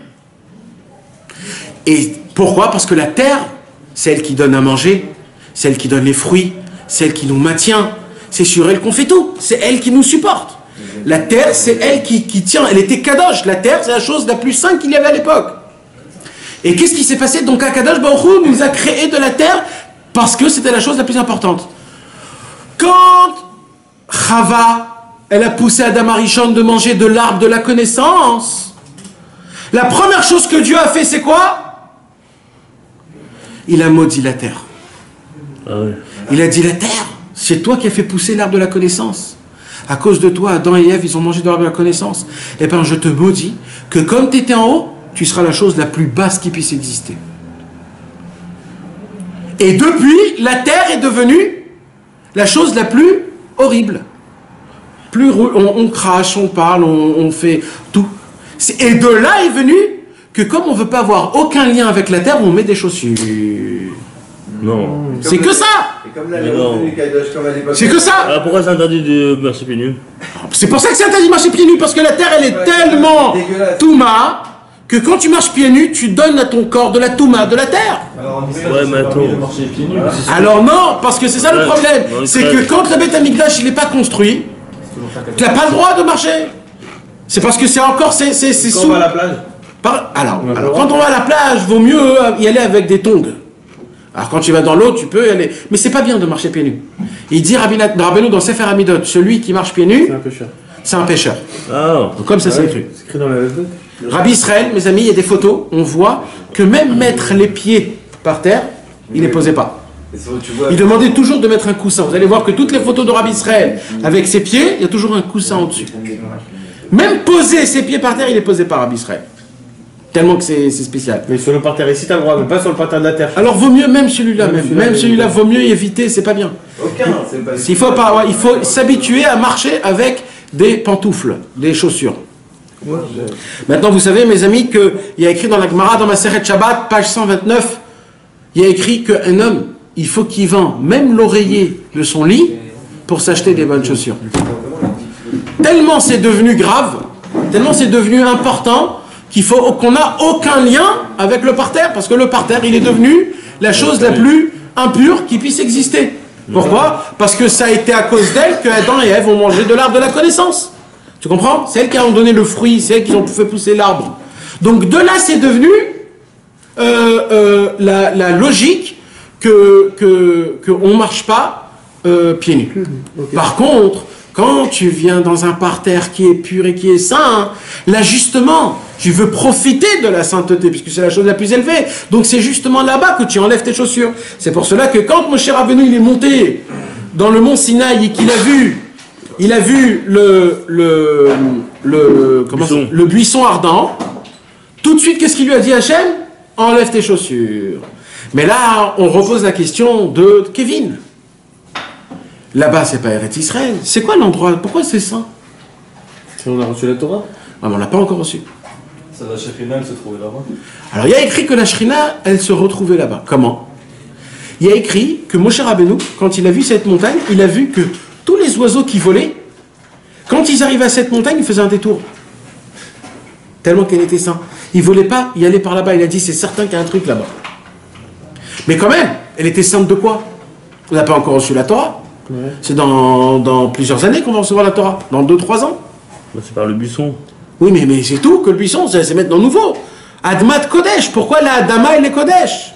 Et pourquoi? Parce que la terre, c'est elle qui donne à manger, c'est elle qui donne les fruits, c'est elle qui nous maintient, c'est sur elle qu'on fait tout, c'est elle qui nous supporte. La terre, c'est elle qui tient, elle était Kadosh. La terre, c'est la chose la plus sainte qu'il y avait à l'époque. Et qu'est-ce qui s'est passé? Donc, Kadosh Baruch Hu nous a créé de la terre parce que c'était la chose la plus importante. Quand Chava, elle a poussé Adam Arishon de manger de l'arbre de la connaissance, la première chose que Dieu a fait, c'est quoi? Il a maudit la terre. Il a dit, la terre, c'est toi qui as fait pousser l'arbre de la connaissance. À cause de toi, Adam et Ève, ils ont mangé de l'arbre de la connaissance. Eh bien, je te maudis que comme tu étais en haut, tu seras la chose la plus basse qui puisse exister. Et depuis, la terre est devenue la chose la plus horrible. Plus on crache, on parle, on fait tout. Et de là est venu que comme on ne veut pas avoir aucun lien avec la terre, on met des chaussures. Non. C'est que ça. C'est que ça. Alors pourquoi c'est interdit de marcher pieds nus? C'est pour ça que c'est interdit de marcher pieds nus, parce que la terre, elle est tellement touma que quand tu marches pieds nus, tu donnes à ton corps de la touma, de la terre. Alors, Ouais, mais attends. marcher pieds nus. Alors non, parce que c'est ça le problème. C'est que quand le Beth Amikdash, il n'est pas construit, tu n'as pas le droit de marcher. C'est parce que c'est encore, c'est Quand on sous... va à la plage. Alors, quand on va à la plage, vaut mieux y aller avec des tongs. Alors quand tu vas dans l'eau, tu peux y aller. Mais c'est pas bien de marcher pieds nus. Il dit Rabbeinu dans Sefer Amidot, celui qui marche pieds nus, C'est un pêcheur. c'est un pécheur. Ah. Donc, comme ça, c'est écrit. C'est écrit dans la lettre. Rabbi Israël, mes amis, il y a des photos, on voit que même mettre les pieds par terre, il ne les posait pas. Il demandait toujours de mettre un coussin. Vous allez voir que toutes les photos de Rabbi Israël, avec ses pieds, il y a toujours un coussin au-dessus. Même poser ses pieds par terre, il ne les posait pas, Rabbi Israël. Tellement que c'est spécial. Mais sur le parterre ici, t'as le droit, mais pas sur le parterre de la terre. Alors vaut mieux, même celui-là, même celui-là, vaut mieux éviter, c'est pas bien. Aucun, c'est pas... Il faut s'habituer à marcher avec des pantoufles, des chaussures. Maintenant, vous savez, mes amis, qu'il y a écrit dans la Gemara, dans ma Maseret Shabbat, page 129, il y a écrit qu'un homme, il faut qu'il vende même l'oreiller de son lit pour s'acheter des bonnes chaussures. Tellement c'est devenu grave, tellement c'est devenu important, qu'on n'a aucun lien avec le parterre, parce que le parterre, il est devenu la chose la plus impure qui puisse exister. Pourquoi? Parce que ça a été à cause d'elle que Adam et Ève ont mangé de l'arbre de la connaissance. Tu comprends? C'est elles qui ont donné le fruit, c'est elles qui ont fait pousser l'arbre. Donc de là, c'est devenu la logique qu'on ne marche pas pieds nus. Par contre, quand tu viens dans un parterre qui est pur et qui est saint, là justement, tu veux profiter de la sainteté, puisque c'est la chose la plus élevée. Donc c'est justement là-bas que tu enlèves tes chaussures. C'est pour cela que quand Moshe Rabbeinu il est monté dans le mont Sinaï et qu'il a vu, le buisson ardent, tout de suite, qu'est-ce qu'il lui a dit Hachem? Enlève tes chaussures. Mais là, on repose la question de Kevin. Là-bas, c'est pas Eretz Israël. C'est quoi l'endroit? Pourquoi c'est ça? On a reçu la Torah? Ah, mais on l'a pas encore reçu. Ça, la Shekhina, elle se trouvait là-bas. Alors, il y a écrit que la Shrina, elle se retrouvait là-bas. Comment? Il y a écrit que Moshe Rabbeinu, quand il a vu cette montagne, il a vu que tous les oiseaux qui volaient, quand ils arrivaient à cette montagne, ils faisaient un détour. Tellement qu'elle était sainte. Ils ne volaient pas, ils allaient par là-bas. Il a dit, c'est certain qu'il y a un truc là-bas. Mais quand même, elle était sainte de quoi? On n'a pas encore reçu la Torah. Ouais. C'est dans plusieurs années qu'on va recevoir la Torah. Dans 2-3 ans. Bah, c'est par le buisson. Oui, mais c'est tout que le buisson, c'est maintenant nouveau. Admat Kodesh. Pourquoi la Adama, elle est Kodesh?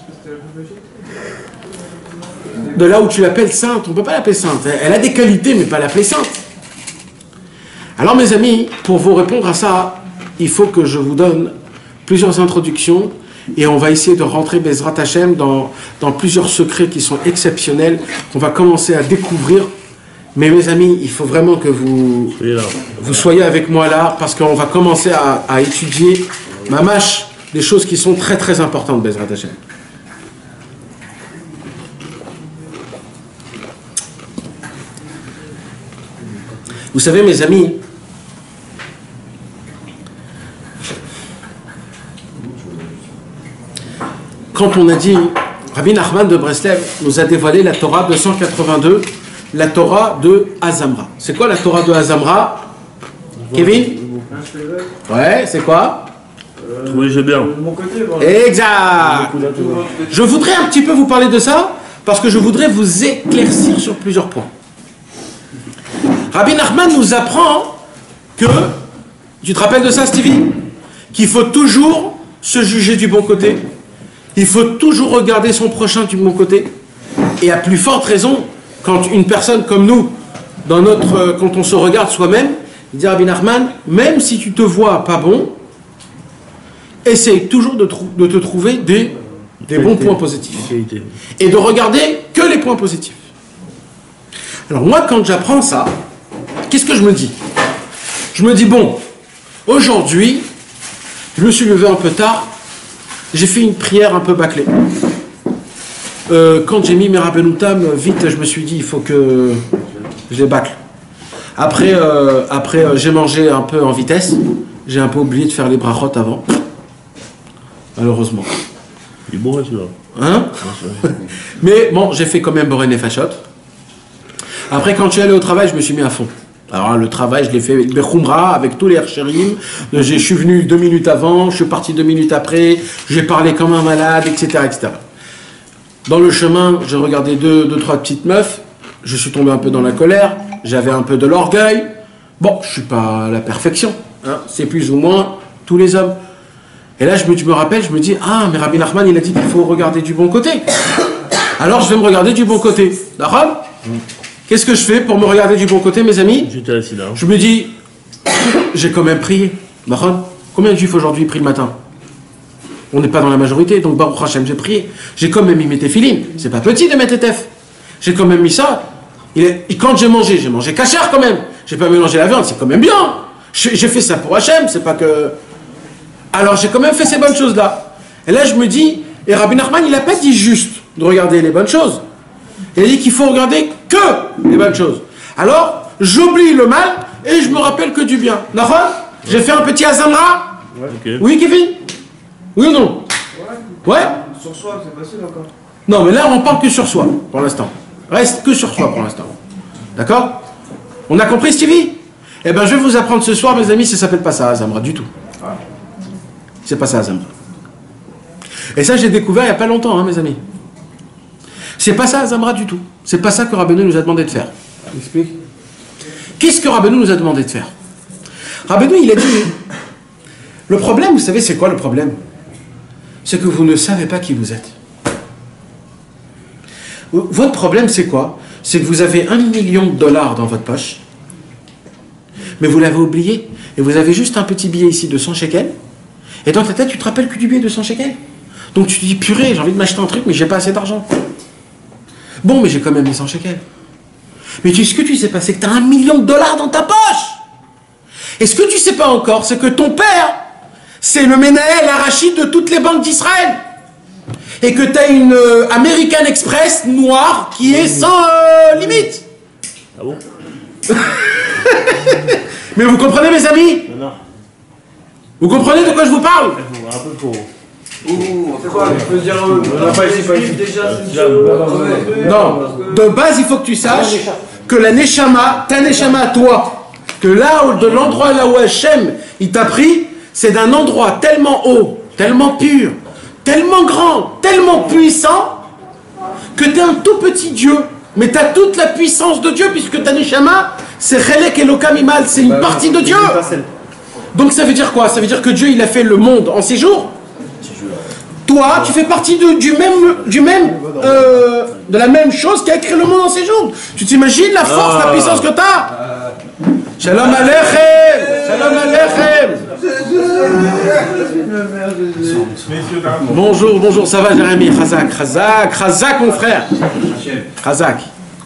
De là où tu l'appelles sainte, on ne peut pas l'appeler sainte. Elle a des qualités, mais pas l'appeler sainte. Alors, mes amis, pour vous répondre à ça, il faut que je vous donne plusieurs introductions et on va essayer de rentrer Bezrat Hashem dans plusieurs secrets qui sont exceptionnels, qu'on va commencer à découvrir. Mais mes amis, il faut vraiment que vous soyez avec moi là, parce qu'on va commencer à étudier, mamash, des choses qui sont très très importantes, Bezrat Hashem. Vous savez, mes amis, quand on a dit, Rabbi Nachman de Breslev nous a dévoilé la Torah 282, la Torah de Azamra. C'est quoi la Torah de Azamra? Kevin? Ouais, c'est quoi? Oui, j'ai bien. Exact. Je voudrais un petit peu vous parler de ça, parce que je voudrais vous éclaircir sur plusieurs points. Rabbi Nachman nous apprend que, tu te rappelles de ça, Stevie? Qu'il faut toujours se juger du bon côté. Il faut toujours regarder son prochain du bon côté. Et à plus forte raison, quand une personne comme nous, quand on se regarde soi-même, il dit Rabbi Nachman, même si tu te vois pas bon, essaye toujours de te trouver des bons points positifs. Et de regarder que les points positifs. Alors moi, quand j'apprends ça, qu'est-ce que je me dis? Je me dis, bon, aujourd'hui, je me suis levé un peu tard, j'ai fait une prière un peu bâclée. Quand j'ai mis mes Rabbenoutam, vite, je me suis dit, il faut que je les bâcle. Après, j'ai mangé un peu en vitesse, j'ai un peu oublié de faire les brachot avant. Malheureusement. Il est bon, celui-là. Hein? Mais bon, j'ai fait quand même Boré Nefashot. Après, quand je suis allé au travail, je me suis mis à fond. Alors le travail, je l'ai fait avec Bechumra, avec tous les Hercherim. Je suis venu 2 minutes avant, je suis parti 2 minutes après, j'ai parlé comme un malade, etc., etc. Dans le chemin, j'ai regardé 2-3 petites meufs, je suis tombé un peu dans la colère, j'avais un peu de l'orgueil. Bon, je suis pas à la perfection, hein, c'est plus ou moins tous les hommes. Et là, je me rappelle, je me dis, ah, mais Rabbi Nachman, il a dit qu'il faut regarder du bon côté. Alors, je vais me regarder du bon côté. D'accord? Qu'est-ce que je fais pour me regarder du bon côté, mes amis? J'étais assis là. Je me dis, j'ai quand même prié. Combien de juifs aujourd'hui prient le matin? On n'est pas dans la majorité, donc Baruch Hashem, j'ai prié. J'ai quand même mis mes téfilines. C'est pas petit de mettre tétef. J'ai quand même mis ça. Quand j'ai mangé cachère quand même. J'ai pas mélangé la viande, c'est quand même bien. J'ai fait ça pour Hashem, c'est pas que... Alors j'ai quand même fait ces bonnes choses-là. Et là je me dis, et Rabbi Nachman, il n'a pas dit juste de regarder les bonnes choses. Il a dit qu'il faut regarder que les bonnes choses. Alors, j'oublie le mal et je me rappelle que du bien. D'accord? J'ai fait un petit Azamra. Ouais. Okay. Oui, Kevin? Oui ou non? Ouais. Sur soi, c'est facile encore. Non, mais là, on parle que sur soi, pour l'instant. Reste que sur soi, pour l'instant. D'accord? On a compris, Stevie? Eh bien, je vais vous apprendre ce soir, mes amis, ça ne s'appelle pas ça, Azamra, du tout. C'est pas ça, Azamra. Et ça, j'ai découvert il n'y a pas longtemps, hein, mes amis. C'est pas ça, Azamra, du tout. C'est pas ça que Rabbeinu nous a demandé de faire. Explique. Qu'est-ce que Rabbeinu nous a demandé de faire? Rabbeinu, il a dit, le problème, vous savez, c'est quoi le problème? C'est que vous ne savez pas qui vous êtes. Votre problème, c'est quoi? C'est que vous avez $1 million dans votre poche, mais vous l'avez oublié, et vous avez juste un petit billet ici de 100 shekels, et dans ta tête, tu te rappelles que du billet de 100 shekels. Donc tu te dis, purée, j'ai envie de m'acheter un truc, mais j'ai pas assez d'argent. Bon, mais j'ai quand même mis 100 shekels. Mais ce que tu sais pas, c'est que tu as $1 million dans ta poche. Et ce que tu sais pas encore, c'est que ton père, c'est le Menaël Arachid de toutes les banques d'Israël. Et que tu as une American Express noire qui est sans limite. Ah bon? Mais vous comprenez, mes amis? Non. Vous comprenez de quoi je vous parle? Un peu trop. C'est quoi? Je peux dire. On n'a pas ici, pas ici. Non, de base, il faut que tu saches que la Neshama, ta Neshama à toi, que là, de l'endroit là où Hachem, il t'a pris, c'est d'un endroit tellement haut, tellement pur, tellement grand, tellement puissant, que tu es un tout petit Dieu, mais tu as toute la puissance de Dieu, puisque ta Neshama, c'est Chelek Elokam Imal, c'est une partie de Dieu. Donc ça veut dire quoi? Ça veut dire que Dieu, il a fait le monde en 6 jours. Toi, tu fais partie de la même chose qui a créé le monde en 6 jours. Tu t'imagines la force, la puissance que tu as? Shalom Aleichem! Shalom Aleichem! Bonjour, ça va Jérémy? Chazak mon frère. Chazak.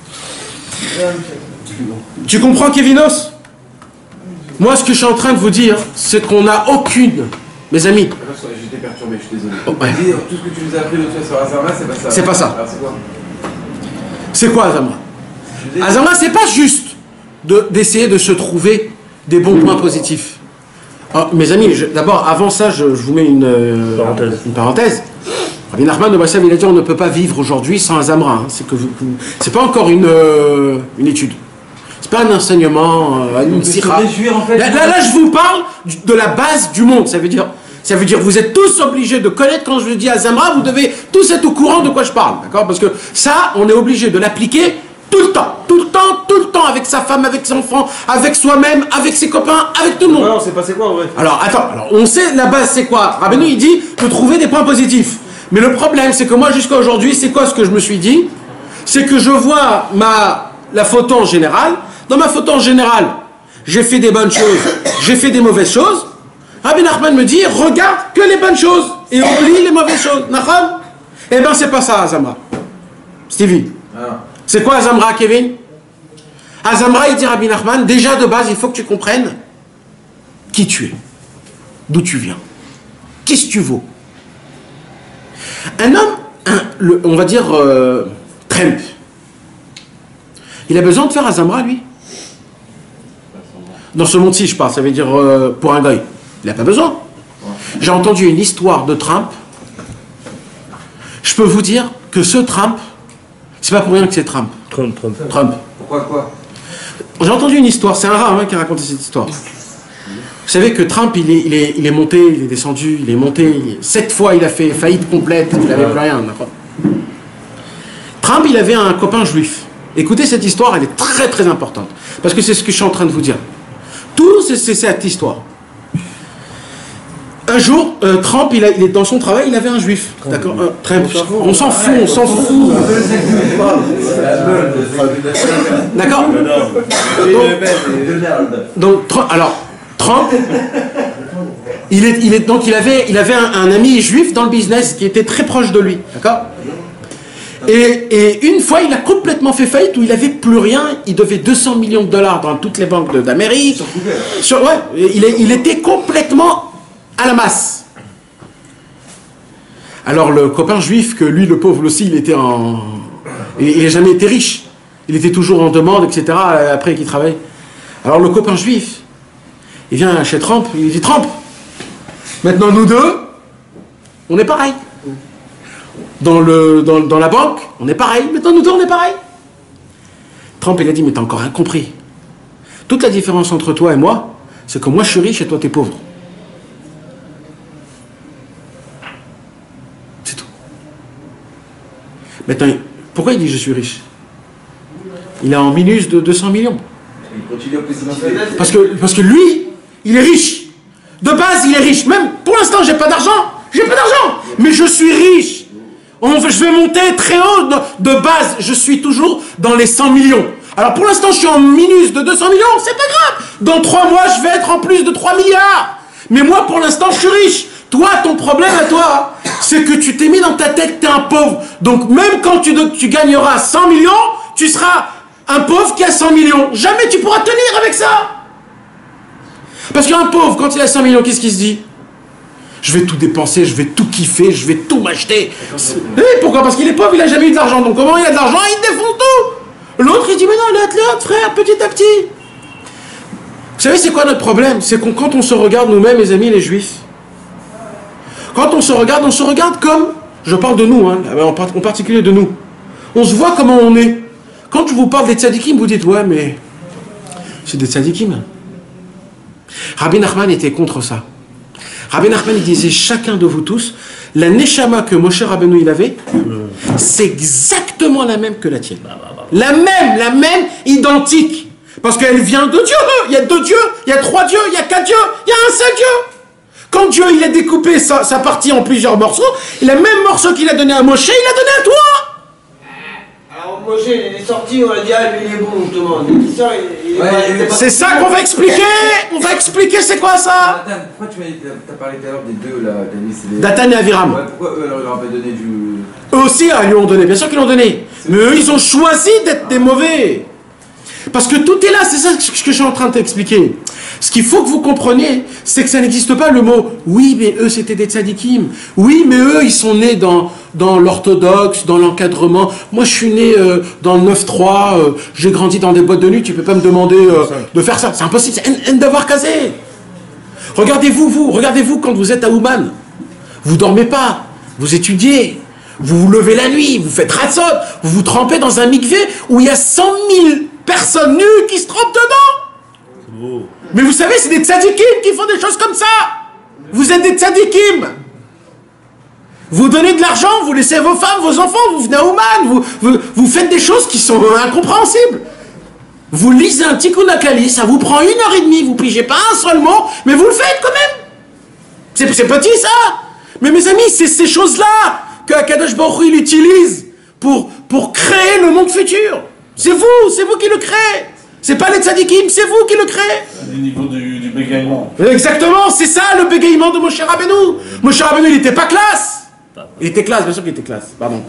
Tu comprends, Kevinos? Moi, ce que je suis en train de vous dire, c'est qu'on n'a aucune, mes amis. J'étais perturbé, je suis désolé. Oh, ouais. Tout ce que tu nous as appris l'autre fois sur Azamra, c'est pas ça. C'est pas ça. Alors c'est quoi? C'est quoi Azamra? Azamra, c'est pas juste d'essayer de se trouver des bons points positifs. Alors, mes amis, d'abord, avant ça, je vous mets une parenthèse. Rabbi Nachman de Bassav, il a dit on ne peut pas vivre aujourd'hui sans Azamra. Hein. C'est pas encore une étude. C'est pas un enseignement, une sira. En fait, là, je vous parle de la base du monde. Ça veut dire vous êtes tous obligés de connaître, quand je dis Azamra, vous devez tous être au courant de quoi je parle. D'accord? Parce que ça, on est obligé de l'appliquer tout le temps, avec sa femme, avec ses enfants, avec soi-même, avec ses copains, avec tout le monde. Non, c'est passé quoi en vrai? Alors, attends, on sait la base, c'est quoi? Rabbeinu, il dit de trouver des points positifs. Mais le problème, c'est que moi, jusqu'à aujourd'hui, c'est quoi ce que je me suis dit? C'est que je vois la photo en général. Dans ma photo en général, j'ai fait des bonnes choses, j'ai fait des mauvaises choses. Rabbi Nachman me dit, regarde que les bonnes choses et oublie les mauvaises choses. Nachman? Eh bien, c'est pas ça, Azamra. Stevie. C'est quoi Azamra, Kevin? Azamra, il dit Rabbi Nachman, déjà de base, il faut que tu comprennes qui tu es, d'où tu viens, qu'est-ce que tu vaux. Un homme, on va dire Trump, il a besoin de faire Azamra, lui? Dans ce monde-ci, je parle, ça veut dire pour un goy. Il n'a pas besoin. J'ai entendu une histoire de Trump. Je peux vous dire que ce Trump, c'est pas pour rien que c'est Trump. Trump. Pourquoi quoi? J'ai entendu une histoire, c'est un rat qui a raconté cette histoire. Vous savez que Trump, il est monté, il est descendu, il est monté. 7 fois, il a fait faillite complète, il n'avait plus rien. Trump, il avait un copain juif. Écoutez cette histoire, elle est très très importante. Parce que c'est ce que je suis en train de vous dire. Tout, c'est cette histoire. Un jour, Trump, il est dans son travail, il avait un juif. D'accord? On s'en fout. D'accord? Donc, Trump, il avait un ami juif dans le business qui était très proche de lui. D'accord? Et une fois, il a complètement fait faillite où il n'avait plus rien. Il devait $200 millions dans toutes les banques d'Amérique. Il était complètement à la masse. Alors le copain juif, que lui, le pauvre aussi, il n'a jamais été riche. Il était toujours en demande, etc. Après qu'il travaille. Alors le copain juif, il vient chez Trump, il dit Trump, maintenant nous deux, on est pareil. Dans la banque, on est pareil. Maintenant nous deux, on est pareil. Trump, il a dit, mais t'as encore rien compris. Toute la différence entre toi et moi, c'est que moi je suis riche et toi t'es pauvre. C'est tout. Maintenant, pourquoi il dit je suis riche? Il est en minus de 200 millions. Parce que lui, il est riche. De base, il est riche. Même pour l'instant, j'ai pas d'argent. Mais je suis riche. Je vais monter très haut. De base, je suis toujours dans les 100 millions. Alors pour l'instant, je suis en minus de 200 millions. C'est pas grave. Dans 3 mois, je vais être en plus de 3 milliards. Mais moi, pour l'instant, je suis riche. Toi, ton problème à toi, c'est que tu t'es mis dans ta tête que tu es un pauvre. Donc même quand tu gagneras 100 millions, tu seras Un pauvre qui a 100 millions, jamais tu pourras tenir avec ça. Parce qu'un pauvre, quand il a 100 millions, qu'est-ce qu'il se dit? Je vais tout dépenser, je vais tout kiffer, je vais tout m'acheter. Pourquoi? Parce qu'il est pauvre, il a jamais eu de l'argent. Donc comment il a de l'argent? Il défonce tout. L'autre, il dit, mais non, l'autre, frère, petit à petit. Vous savez, c'est quoi notre problème? C'est quand on se regarde nous-mêmes, les amis, les juifs, quand on se regarde comme, je parle de nous, hein, en particulier de nous. On se voit comment on est. Quand je vous parle des tzadikim, vous dites, ouais, mais c'est des tzadikim. Rabbi Nachman était contre ça. Rabbi Nachman, il disait, chacun de vous tous, la neshama que Moshe Rabbeinu il avait, c'est exactement la même que la tienne. La même, identique. Parce qu'elle vient de Dieu. Il y a 2 dieux, il y a 3 dieux, il y a 4 dieux, il y a un seul Dieu. Quand Dieu il a découpé sa partie en plusieurs morceaux, le même morceau qu'il a donné à Moshe, il a donné à toi. Alors Moshe, il est sorti, on a dit, ah lui il est bon, justement. Il sort, c'est ça qu'on va expliquer. On va expliquer c'est quoi ça. Nathan, pourquoi t'as parlé tout à l'heure des deux là, Dathan et Aviram. Ouais, pourquoi eux leur avaient donné du... Eux aussi lui ont donné, bien sûr qu'ils l'ont donné. Mais eux ils ont choisi d'être des mauvais. Parce que tout est là, c'est ça ce que je suis en train de t'expliquer. Ce qu'il faut que vous compreniez, c'est que ça n'existe pas le mot « oui, mais eux c'était des tzadikim ». Oui, mais eux ils sont nés dans l'orthodoxe, dans l'encadrement. Moi je suis né dans le 9-3, j'ai grandi dans des boîtes de nuit, tu peux pas me demander de faire ça. C'est impossible, c'est un devoir casé. Regardez-vous quand vous êtes à Ouman. Vous dormez pas, vous étudiez. Vous vous levez la nuit, vous faites ratzot, vous vous trempez dans un mikvé où il y a 100 000 personnes nues qui se trempent dedans. Mais vous savez, c'est des tzadikim qui font des choses comme ça. Vous êtes des tzadikim. Vous donnez de l'argent, vous laissez vos femmes, vos enfants, vous venez à Ouman, vous faites des choses qui sont incompréhensibles. Vous lisez un tikkun hakali, ça vous prend 1h30, vous pigez pas un seul mot, mais vous le faites quand même. C'est petit ça. Mais mes amis, c'est ces choses-là que Akadosh Baruch Hu il utilise pour créer le monde futur. C'est vous qui le créez. C'est pas les tzadikim, c'est vous qui le créez. Du niveau du bégaiement. Exactement, c'est ça le bégaiement de Moshe Rabbeinu. Moshe Rabbeinu, il était pas classe. Il était classe, bien sûr qu'il était classe, pardon.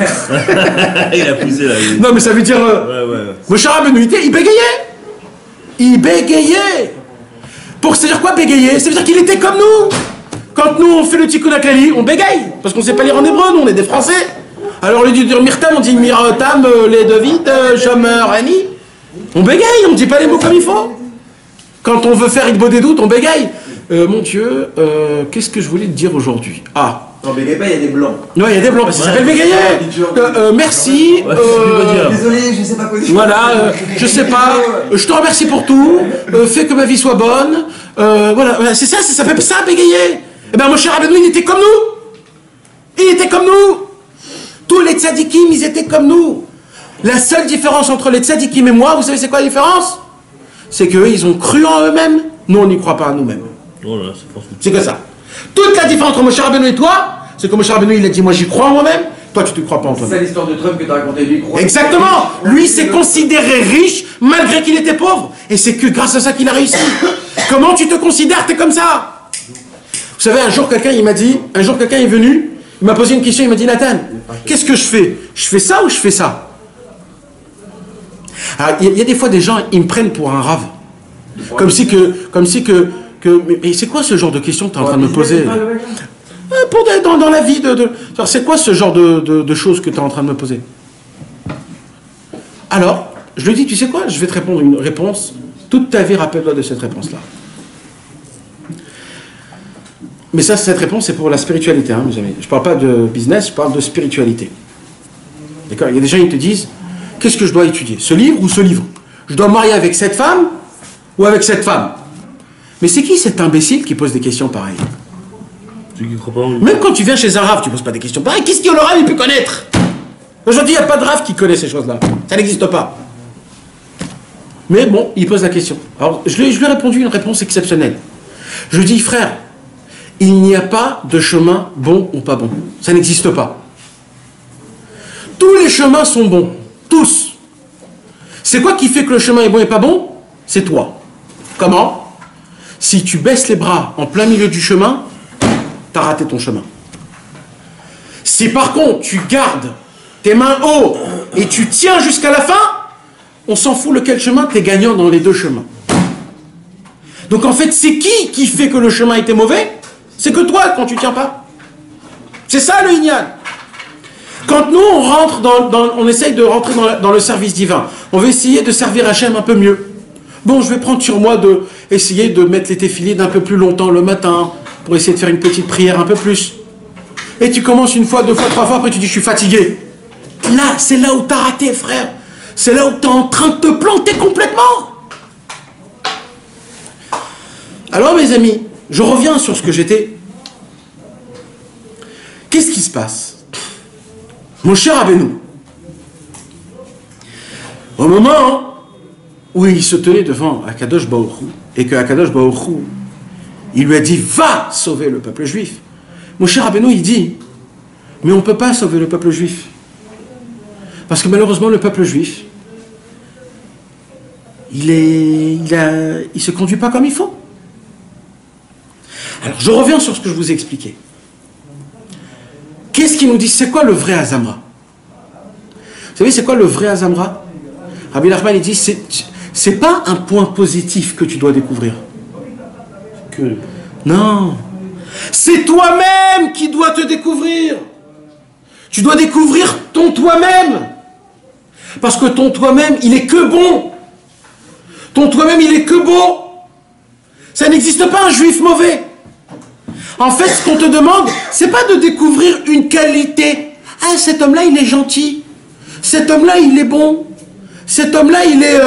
Il a poussé là. Non mais ça veut dire... Ouais. Moshe Rabbeinu, il bégayait. Il bégayait. Ça veut dire quoi bégayer? Ça veut dire qu'il était comme nous. Quand nous on fait le tikkun hakali, on bégaye. Parce qu'on sait pas lire en hébreu, nous on est des Français. Alors au lieu de dire Mirtam, on dit Mirtam, les David, Shomer, Ani. On bégaye, on dit pas les mots comme il faut. Quand on veut faire Idbo des doutes, on bégaye. Mon Dieu, qu'est-ce que je voulais te dire aujourd'hui? Ah. Non, bégaye pas, il y a des blancs. Non, il y a des blancs, parce que ça s'appelle bégayer. Merci. Désolé, je sais pas quoi dire. Voilà, je sais pas. Je te remercie pour tout. Fais que ma vie soit bonne. Voilà, c'est ça, ça fait ça, bégayer. Eh bien, Moshe Rabbeinu, il était comme nous. Il était comme nous. Tous les tzadikim, ils étaient comme nous. La seule différence entre les tzadikim et moi, vous savez c'est quoi la différence? C'est qu'eux, ils ont cru en eux-mêmes. Nous, on n'y croit pas à nous-mêmes. Voilà, c'est que ça. Toute la différence entre Moshe Rabbeinu et toi, c'est que Moshe Rabbeinu, il a dit, moi j'y crois en moi-même. Toi, tu ne crois pas en toi-même. C'est ça l'histoire de Trump que tu as raconté, lui. Exactement. Lui, s'est considéré riche malgré qu'il était pauvre. Et c'est que grâce à ça qu'il a réussi. Comment tu te considères? T'es comme ça. Vous savez, un jour, quelqu'un est venu, il m'a posé une question, il m'a dit, Nathan, qu'est-ce que je fais? Je fais ça ou je fais ça? Alors, il y a des fois des gens, ils me prennent pour un rave. Comme si mais c'est quoi ce genre de question que tu es en train de me poser? Dans la vie c'est quoi ce genre de choses que tu es en train de me poser? Alors, je lui dis, tu sais quoi? Je vais te répondre une réponse. Toute ta vie, rappelle-toi de cette réponse-là. Mais ça, cette réponse, c'est pour la spiritualité, hein, mes amis. Je ne parle pas de business, je parle de spiritualité. D'accord? Il y a des gens qui te disent, qu'est-ce que je dois étudier? Ce livre ou ce livre? Je dois me marier avec cette femme ou avec cette femme? Mais c'est qui cet imbécile qui pose des questions pareilles? Même quand tu viens chez un rave, tu ne poses pas des questions pareilles. Qu'est-ce que le rave il peut connaître? Aujourd'hui, il n'y a pas de rave qui connaît ces choses-là. Ça n'existe pas. Mais bon, il pose la question. Alors, je lui ai répondu une réponse exceptionnelle. Je lui dis, frère, il n'y a pas de chemin bon ou pas bon. Ça n'existe pas. Tous les chemins sont bons. Tous. C'est quoi qui fait que le chemin est bon et pas bon? C'est toi. Comment? Si tu baisses les bras en plein milieu du chemin, tu as raté ton chemin. Si par contre tu gardes tes mains haut et tu tiens jusqu'à la fin, on s'en fout lequel chemin, tu es gagnant dans les deux chemins. Donc en fait, c'est qui fait que le chemin était mauvais? C'est que toi, quand tu tiens pas. C'est ça le Inyan. Quand nous, on rentre on essaye de rentrer dans le service divin, on veut essayer de servir Hachem un peu mieux. Bon, je vais prendre sur moi essayer de mettre les téfilines un peu plus longtemps le matin, pour essayer de faire une petite prière un peu plus. Et tu commences une fois, deux fois, trois fois, après tu dis je suis fatigué. Là, c'est là où tu as raté, frère. C'est là où tu es en train de te planter complètement. Alors mes amis, je reviens sur ce que j'étais. Qu'est-ce qui se passe? Mon cher Rabbeinu, au moment où il se tenait devant Akadosh Baruch Hu, et que Akadosh Baruch Hu, il lui a dit, va sauver le peuple juif. Mon cher Rabbeinu, il dit, mais on ne peut pas sauver le peuple juif. Parce que malheureusement, le peuple juif, il se conduit pas comme il faut. Alors, je reviens sur ce que je vous ai expliqué. Qu'est-ce qu'il nous dit? C'est quoi le vrai Azamra? Vous savez, c'est quoi le vrai Azamra? Rabbi Nachman, il dit, c'est pas un point positif que tu dois découvrir. Non. C'est toi-même qui dois te découvrir. Tu dois découvrir ton toi-même. Parce que ton toi-même, il est que bon. Ton toi-même, il est que beau. Ça n'existe pas un juif mauvais. En fait, ce qu'on te demande, c'est pas de découvrir une qualité. Ah, cet homme-là, il est gentil. Cet homme-là, il est bon. Cet homme-là, il est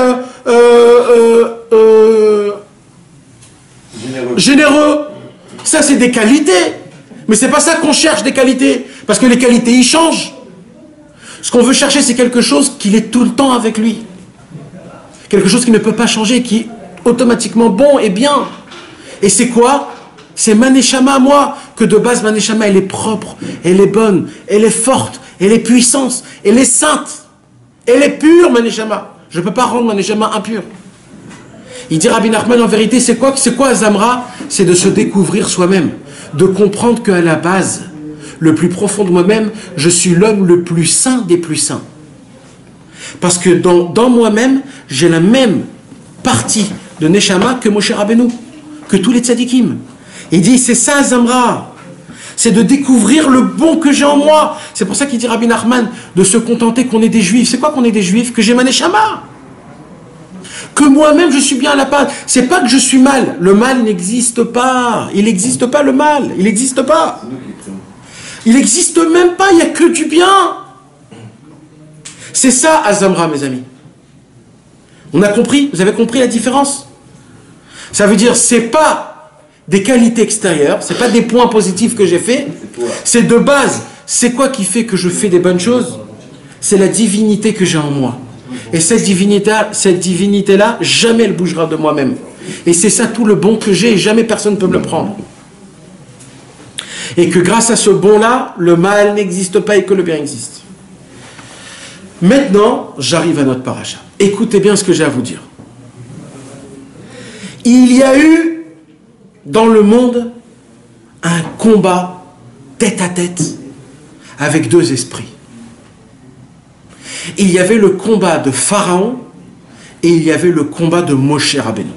généreux. Ça, c'est des qualités. Mais c'est pas ça qu'on cherche, des qualités. Parce que les qualités, ils changent. Ce qu'on veut chercher, c'est quelque chose qu'il est tout le temps avec lui. Quelque chose qui ne peut pas changer, qui est automatiquement bon et bien. Et c'est quoi? C'est ma neshama à moi, que de base ma neshama elle est propre, elle est bonne, elle est forte, elle est puissante, elle est sainte, elle est pure ma neshama. Je ne peux pas rendre ma neshama impure. Il dit Rabbi Nachman, en vérité, c'est quoi Azamra? C'est de se découvrir soi-même, de comprendre qu'à la base, le plus profond de moi-même, je suis l'homme le plus saint des plus saints. Parce que dans moi-même, j'ai la même partie de neshama que Moshe Rabbeinu, que tous les tzadikim. Il dit, c'est ça Azamra, c'est de découvrir le bon que j'ai en moi. C'est pour ça qu'il dit Rabbi Nachman, de se contenter qu'on est des juifs. C'est quoi qu'on est des juifs? Que j'ai ma neshama. Que moi-même je suis bien à la pâte. C'est pas que je suis mal. Le mal n'existe pas. Il n'existe pas le mal. Il n'existe pas. Il n'existe même pas. Il n'y a que du bien. C'est ça Azamra, mes amis. On a compris? Vous avez compris la différence? Ça veut dire, c'est pas des qualités extérieures, c'est pas des points positifs que j'ai fait, c'est de base, c'est quoi qui fait que je fais des bonnes choses? C'est la divinité que j'ai en moi. Et cette divinité-là, jamais elle bougera de moi-même. Et c'est ça tout le bon que j'ai, et jamais personne ne peut me le prendre. Et que grâce à ce bon-là, le mal n'existe pas et que le bien existe. Maintenant, j'arrive à notre paracha. Écoutez bien ce que j'ai à vous dire. Il y a eu dans le monde un combat tête à tête avec deux esprits. Il y avait le combat de Pharaon et il y avait le combat de Moshe Rabbeinu.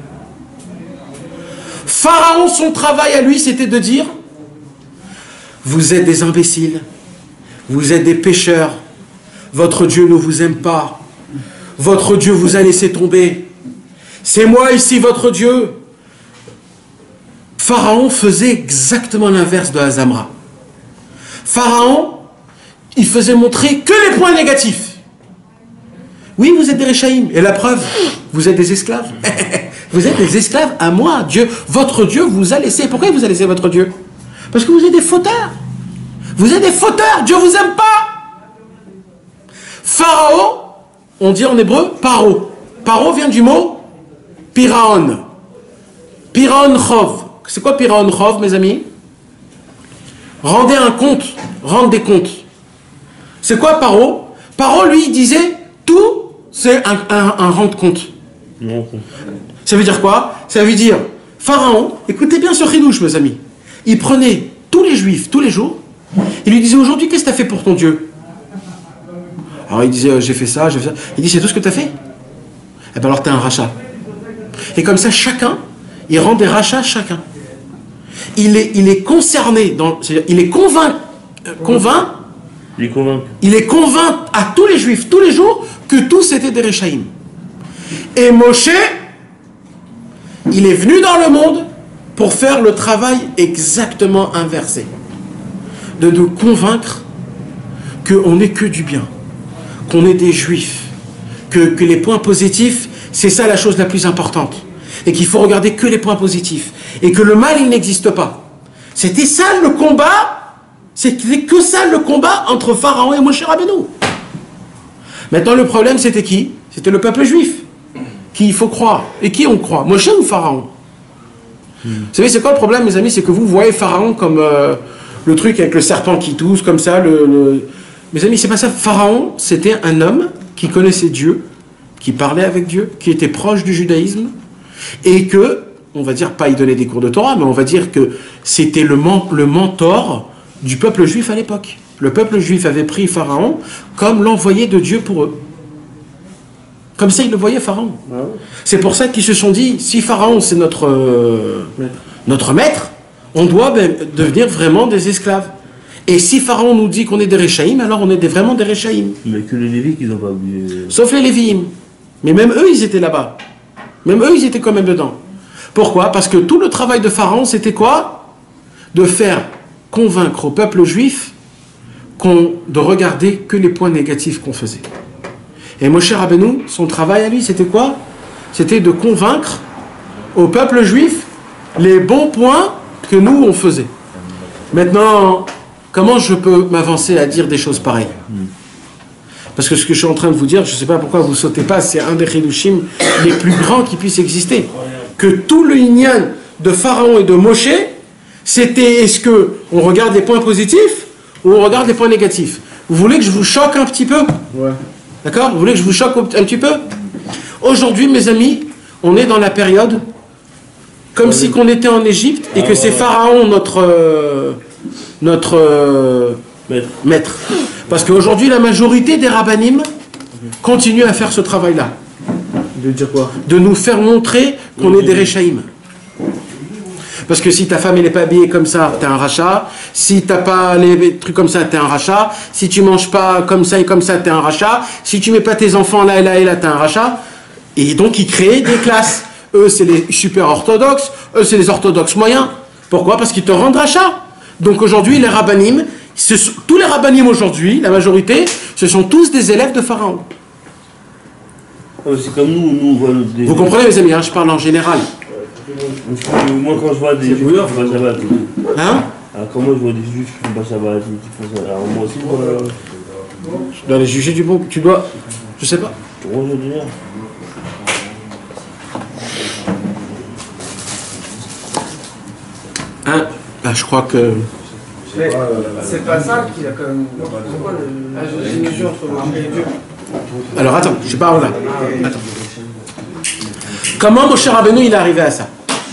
Pharaon, son travail à lui, c'était de dire, vous êtes des imbéciles, vous êtes des pécheurs, votre Dieu ne vous aime pas, votre Dieu vous a laissé tomber, c'est moi ici votre Dieu. Pharaon faisait exactement l'inverse de Azamra. Pharaon, il faisait montrer que les points négatifs. Oui, vous êtes des Réchaïm. Et la preuve, vous êtes des esclaves. Vous êtes des esclaves à moi. Dieu, votre Dieu vous a laissé. Pourquoi il vous a laissé votre Dieu? Parce que vous êtes des fauteurs. Vous êtes des fauteurs. Dieu vous aime pas. Pharaon, on dit en hébreu, paro. Paro vient du mot piraon. Piraon chov. C'est quoi Piraon Chov, mes amis? Rendez un compte, rendre des comptes. C'est quoi Paro? Paro, lui, il disait, tout, c'est un rende-compte. Ça veut dire quoi? Ça veut dire, Pharaon, écoutez bien ce chidouche, mes amis. Il prenait tous les juifs, tous les jours, il lui disait, aujourd'hui, qu'est-ce que tu as fait pour ton Dieu? Alors il disait, j'ai fait ça, j'ai fait ça. Il dit, c'est tout ce que tu as fait? eh bien alors tu es un rachat. Et comme ça, chacun, il rend des rachats chacun. Il est concerné, c'est-à-dire, il est convaincu à tous les juifs, tous les jours, que tous étaient des Réchaïm. Et Moshe, il est venu dans le monde pour faire le travail exactement inversé. De nous convaincre qu'on n'est que du bien, qu'on est des juifs, que les points positifs, c'est ça la chose la plus importante. Et qu'il faut regarder que les points positifs. Et que le mal, il n'existe pas. C'était ça le combat. C'était que ça le combat entre Pharaon et Moshe Rabbeinu. Maintenant, le problème, c'était qui? C'était le peuple juif. Qui il faut croire. Et qui on croit? Moshe ou Pharaon? Vous savez, c'est quoi le problème, mes amis? C'est que vous voyez Pharaon comme le truc avec le serpent qui tousse, comme ça. Mes amis, c'est pas ça. Pharaon, c'était un homme qui connaissait Dieu, qui parlait avec Dieu, qui était proche du judaïsme, et que, on va dire, pas y donner des cours de Torah, mais on va dire que c'était le mentor du peuple juif à l'époque. Le peuple juif avait pris Pharaon comme l'envoyé de Dieu pour eux. Comme ça, ils le voyaient, Pharaon. C'est pour ça qu'ils se sont dit, si Pharaon, c'est notre maître, on doit devenir vraiment des esclaves. Et si Pharaon nous dit qu'on est des Réchaïm, alors on est vraiment des Réchaïm. Mais que les Lévites, ils n'ont pas oublié. Sauf les Lévi'im. Mais même eux, ils étaient là-bas. Même eux, ils étaient quand même dedans. Pourquoi? Parce que tout le travail de Pharaon, c'était quoi? De faire convaincre au peuple juif de regarder que les points négatifs qu'on faisait. Et Moshe Rabbeinu, son travail à lui, c'était quoi? C'était de convaincre au peuple juif les bons points que nous, on faisait. Maintenant, comment je peux m'avancer à dire des choses pareilles? Parce que ce que je suis en train de vous dire, je ne sais pas pourquoi vous ne sautez pas, c'est un des Chidushim les plus grands qui puissent exister. Que tout le Inyan de Pharaon et de Moshe, c'était est-ce qu'on regarde les points positifs ou on regarde les points négatifs? Vous voulez que je vous choque un petit peu? Ouais. D'accord? Vous voulez que je vous choque un petit peu? Aujourd'hui, mes amis, on est dans la période comme si qu'on était en Égypte et que c'est Pharaon notre maître. Parce qu'aujourd'hui, la majorité des rabbanim continuent à faire ce travail-là. De dire quoi? De nous faire montrer qu'on est des Réchaïm. Parce que si ta femme elle n'est pas habillée comme ça, t'es un rachat. Si t'as pas les trucs comme ça, t'es un rachat. Si tu manges pas comme ça et comme ça, t'es un rachat. Si tu mets pas tes enfants là et là et là, t'es un rachat. Et donc ils créent des classes. Eux c'est les super orthodoxes, eux c'est les orthodoxes moyens. Pourquoi? Parce qu'ils te rendent rachat. Donc aujourd'hui les rabbanim, tous les rabbanim aujourd'hui, la majorité, ce sont tous des élèves de Pharaon. C'est comme nous on voit notre... Vous comprenez mes amis, hein, je parle en général. Moi quand je vois des juifs qui font pas Shabbat, Hein? alors comment je vois des juifs qui font pas Shabbat, qui font ça, alors moi aussi Tu dois les juger du bon, tu dois, je sais pas. moi je veux dire. Hein? Bah, je crois que... C'est pas ça qu'il a quand même. Pourquoi la mesure entre le et Dieu? Alors attends, je sais pas là. Attends. Comment Moshe Rabbeinu il est arrivé à ça?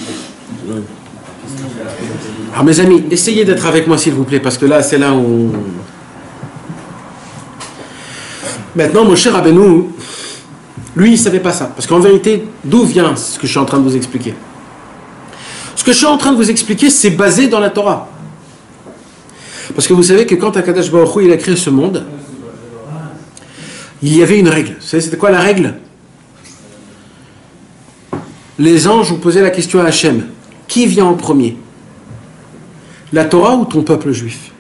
Alors mes amis, essayez d'être avec moi s'il vous plaît, parce que là c'est là où... Maintenant Moshe Rabbeinu, lui il savait pas ça. Parce qu'en vérité, d'où vient ce que je suis en train de vous expliquer? Ce que je suis en train de vous expliquer, c'est basé dans la Torah. Parce que vous savez que quand Akadosh Baruch Hu il a créé ce monde, il y avait une règle. Vous savez c'était quoi la règle? Les anges ont posé la question à Hachem. Qui vient en premier? La Torah ou ton peuple juif?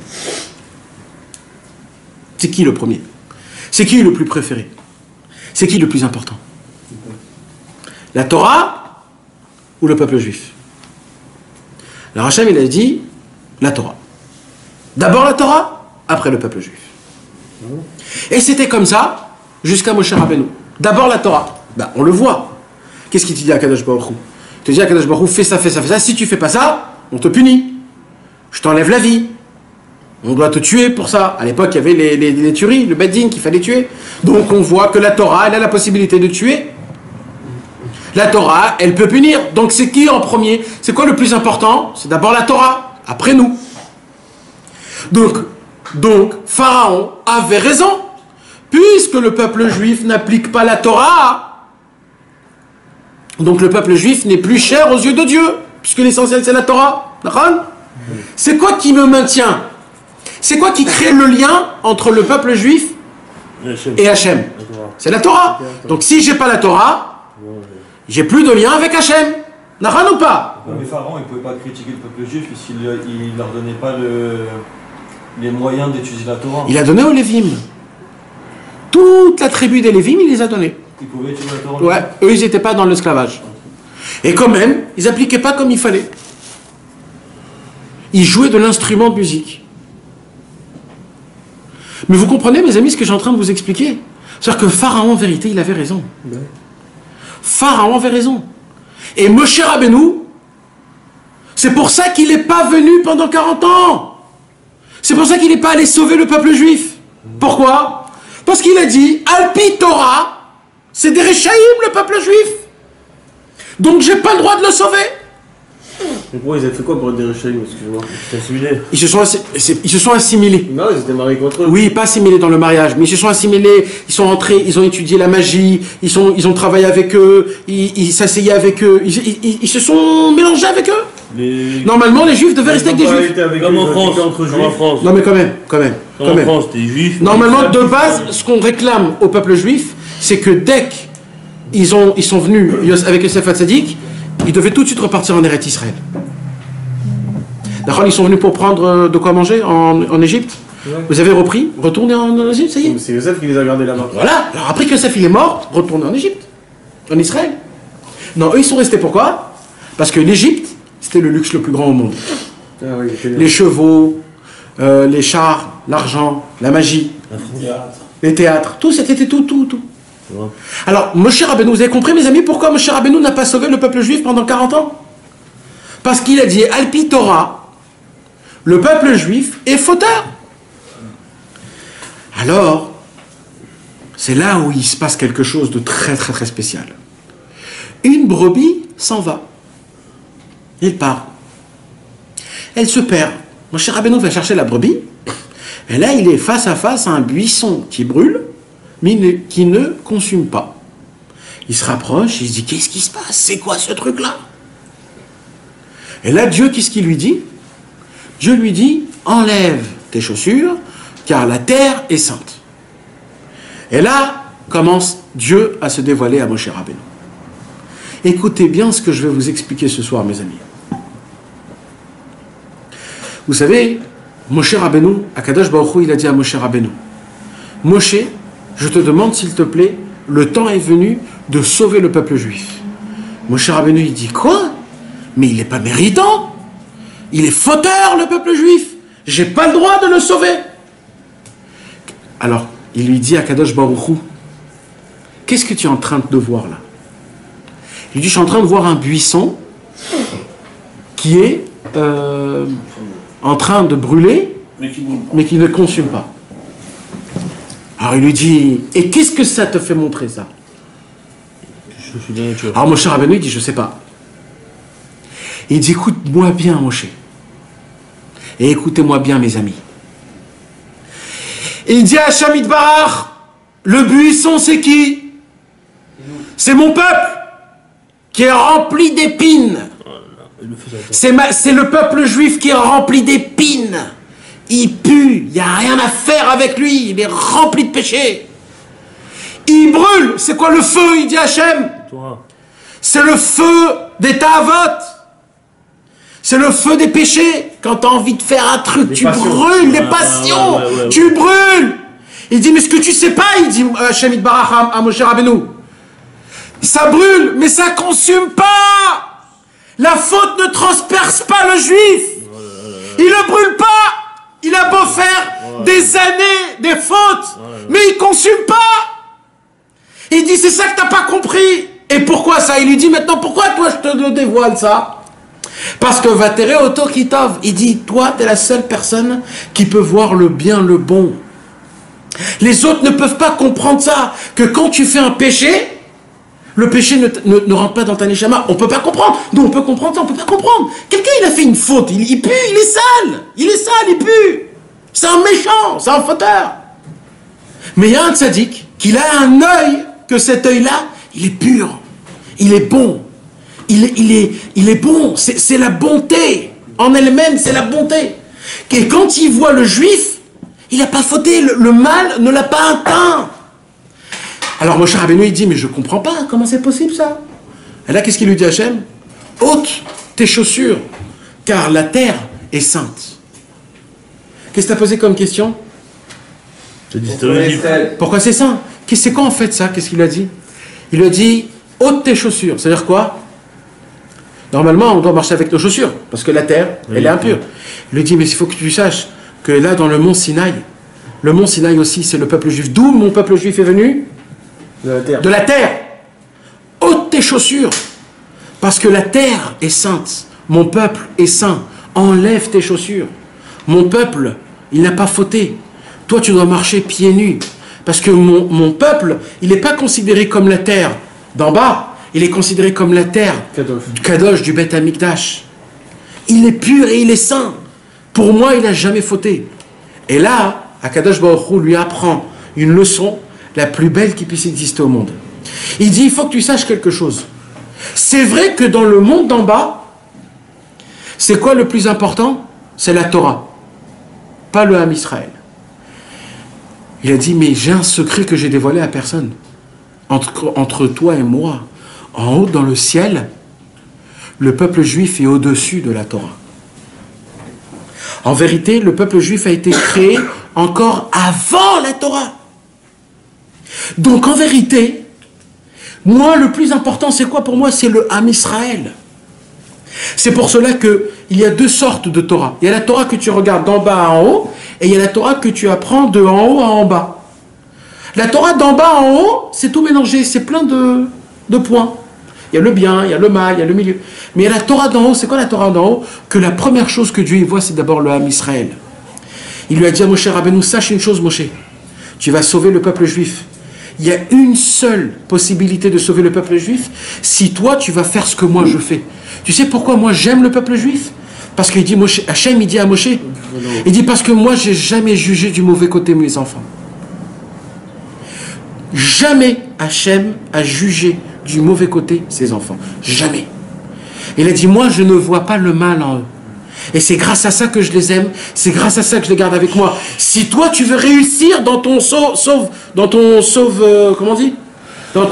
C'est qui le premier? C'est qui le plus préféré? C'est qui le plus important? La Torah ou le peuple juif? Alors Hachem il a dit la Torah. D'abord la Torah, après le peuple juif. Et c'était comme ça jusqu'à Moshe Rabbeinu. D'abord la Torah. Ben, on le voit. Qu'est-ce qu'il te dit à Kadosh Baruch Hu? Il te dit à Kadosh Baruch Hu, fais ça, fais ça, fais ça. Si tu fais pas ça, on te punit. Je t'enlève la vie. On doit te tuer pour ça. À l'époque, il y avait les tueries, le bedding qu'il fallait tuer. Donc on voit que la Torah, elle a la possibilité de tuer. La Torah, elle peut punir. Donc c'est qui en premier? C'est quoi le plus important? C'est d'abord la Torah, après nous. Donc Pharaon avait raison. Puisque le peuple juif n'applique pas la Torah, Donc le peuple juif n'est plus cher aux yeux de Dieu, puisque l'essentiel c'est la Torah. D'accord? C'est quoi qui me maintient? C'est quoi qui crée le lien entre le peuple juif et Hachem? C'est la Torah. Donc si j'ai pas la Torah, j'ai plus de lien avec Hachem. D'accord ou pas? Mais Pharaon, il ne pouvait pas critiquer le peuple juif puisqu'il ne leur donnait pas les moyens d'étudier la Torah. Il a donné aux Lévim. Toute la tribu des Lévim, il les a donnés. Ils pouvaient étudier la Torah. Ouais, eux, ils n'étaient pas dans l'esclavage. Et quand même, ils n'appliquaient pas comme il fallait. Ils jouaient de l'instrument de musique. Mais vous comprenez, mes amis, ce que j'ai en train de vous expliquer? C'est-à-dire que Pharaon, en vérité, il avait raison. Pharaon avait raison. Et Moshe Rabbeinu, c'est pour ça qu'il n'est pas venu pendant 40 ans. C'est pour ça qu'il n'est pas allé sauver le peuple juif. Pourquoi? Parce qu'il a dit, Alpi Torah, c'est des Réchaïm, le peuple juif. Donc j'ai pas le droit de le sauver. Mais pourquoi ils avaient fait quoi pour être des Réchaïm? Excuse-moi. Ils se sont assimilés. Non, ils étaient mariés contre eux. Oui, pas assimilés dans le mariage, mais ils se sont assimilés, ils sont rentrés, ils ont étudié la magie, ils ont travaillé avec eux, ils s'asseyaient avec eux, ils se sont mélangés avec eux. Normalement, les juifs devaient rester avec des juifs. Comme en France. Non mais quand même. En France, t'es juif. Normalement, de base, ce qu'on réclame au peuple juif, c'est que dès qu'ils sont venus avec Yosef Hatzadik, ils devaient tout de suite repartir en Eretz Israël. D'accord, ils sont venus pour prendre de quoi manger en Égypte. Ouais. Vous avez repris, retournez en Égypte, ça y est. C'est Yosef qui les a gardés là-bas. Voilà, alors après que Yosef il est mort, retournez en Égypte, en Israël. Non, eux ils sont restés pourquoi? Parce que l'Égypte, c'était le luxe le plus grand au monde. Ah, oui, les chevaux, les chars, l'argent, la magie, les théâtres, tout, c'était tout. Ouais. Alors, Moshe Rabbeinu, vous avez compris mes amis, pourquoi Moshe Rabbeinu n'a pas sauvé le peuple juif pendant 40 ans? Parce qu'il a dit, Alpi Torah, le peuple juif est fauteur. Alors, c'est là où il se passe quelque chose de très très très spécial. Une brebis s'en va. Il part. Elle se perd. Moshe Rabbeinu va chercher la brebis. Et là, il est face à face à un buisson qui brûle, mais qui ne consume pas. Il se rapproche, il se dit, qu'est-ce qui se passe? C'est quoi ce truc-là? Et là, Dieu, qu'est-ce qu'il lui dit? Dieu lui dit, enlève tes chaussures, car la terre est sainte. Et là, commence Dieu à se dévoiler à Moshe Rabbeinu. Écoutez bien ce que je vais vous expliquer ce soir, mes amis. Vous savez, Moshe Rabbeinu, Akadosh Baruch Hu, il a dit à Moshe Rabbeinu, Moshe, je te demande s'il te plaît, le temps est venu de sauver le peuple juif. Moshe Rabbeinu, il dit, quoi? Mais il n'est pas méritant. Il est fauteur, le peuple juif. J'ai pas le droit de le sauver. Alors, il lui dit à Kadosh Baruch Hu, qu'est-ce que tu es en train de voir là? Il lui dit, je suis en train de voir un buisson qui est en train de brûler, mais qui ne consume pas. Alors il lui dit, et qu'est-ce que ça te fait montrer ça? Alors Moshe Rabbeinu, il dit, je sais pas. Il dit, écoute-moi bien, Moshe. Et écoutez-moi bien, mes amis. Il dit à Hachem Yitbarach, le buisson, c'est qui? C'est mon peuple, qui est rempli d'épines. C'est le peuple juif qui est rempli d'épines. Il pue, il n'y a rien à faire avec lui, il est rempli de péché. Il brûle, c'est quoi le feu? Il dit à Hachem, c'est le feu des ta'avot. C'est le feu des péchés. Quand tu as envie de faire un truc, tu brûles les passions. Tu brûles. Il dit, mais ce que tu sais pas, il dit Hachem Yitbarach à Moshe Rabbeinu, ça brûle, mais ça consume pas. La faute ne transperce pas le juif. Il ne brûle pas. Il a beau faire des années, des fautes, mais il ne consume pas. Il dit, c'est ça que tu n'as pas compris. Et pourquoi ça? Il lui dit, maintenant, pourquoi toi je te dévoile ça? Parce que Vatere Oto Kitov, il dit, toi, tu es la seule personne qui peut voir le bien, le bon. Les autres ne peuvent pas comprendre ça, que quand tu fais un péché, le péché ne rentre pas dans ta neshama. On ne peut pas comprendre. Nous, on peut comprendre ça, on ne peut pas comprendre. Quelqu'un, il a fait une faute, il pue, il est sale. Il est sale, il pue. C'est un méchant, c'est un fauteur. Mais il y a un tzaddik, qu'il a un œil, que cet œil-là, il est pur, il est bon, il est bon, c'est la bonté. En elle-même, c'est la bonté. Et quand il voit le juif, il n'a pas fauté, le mal ne l'a pas atteint. Alors Moshe Rabbeinu, il dit, mais je ne comprends pas, comment c'est possible ça? Et là, qu'est-ce qu'il lui dit Hachem? Ôte tes chaussures, car la terre est sainte. Qu'est-ce que tu as posé comme question? Pourquoi c'est saint? C'est quoi en fait ça? Qu'est-ce qu'il a dit? Il lui a dit, ôte tes chaussures. C'est-à-dire quoi? Normalement, on doit marcher avec nos chaussures, parce que la terre, elle est impure. Il lui dit, mais il faut que tu saches que là, dans le mont Sinaï aussi, c'est le peuple juif. D'où mon peuple juif est venu? De la terre. De la terre. Ôte tes chaussures, parce que la terre est sainte. Mon peuple est saint. Enlève tes chaussures. Mon peuple, il n'a pas fauté. Toi, tu dois marcher pieds nus. Parce que mon peuple, il n'est pas considéré comme la terre d'en bas. Il est considéré comme la terre du Kadosh, du Beth Amikdash. Il est pur et il est saint. Pour moi, il n'a jamais fauté. Et là, Akadosh Baruch Hu lui apprend une leçon la plus belle qui puisse exister au monde. Il dit, il faut que tu saches quelque chose. C'est vrai que dans le monde d'en bas, c'est quoi le plus important? C'est la Torah, pas le Ham Israël. Il a dit, mais j'ai un secret que j'ai dévoilé à personne. Entre toi et moi, en haut dans le ciel, le peuple juif est au-dessus de la Torah. En vérité, le peuple juif a été créé encore avant la Torah. Donc en vérité, moi le plus important c'est quoi pour moi? C'est le Ham Israël. C'est pour cela qu'il y a deux sortes de Torah. Il y a la Torah que tu regardes d'en bas en haut, et il y a la Torah que tu apprends de en haut à en bas. La Torah d'en bas en haut, c'est tout mélangé, c'est plein de points. Il y a le bien, il y a le mal, il y a le milieu. Mais il y a la Torah d'en haut, c'est quoi la Torah d'en haut? Que la première chose que Dieu y voit, c'est d'abord le Ham Israël. Il lui a dit à Moshe Rabbeinu, sache une chose Moshe, tu vas sauver le peuple juif. Il y a une seule possibilité de sauver le peuple juif, si toi tu vas faire ce que moi je fais. Tu sais pourquoi moi j'aime le peuple juif? Parce qu'il dit, Hachem il dit à Moshe, il dit parce que moi j'ai jamais jugé du mauvais côté mes enfants. Jamais Hachem a jugé du mauvais côté ses enfants. Jamais. Il a dit, moi je ne vois pas le mal en eux. Et c'est grâce à ça que je les aime, c'est grâce à ça que je les garde avec moi. Si toi tu veux réussir dans ton comment on dit, dans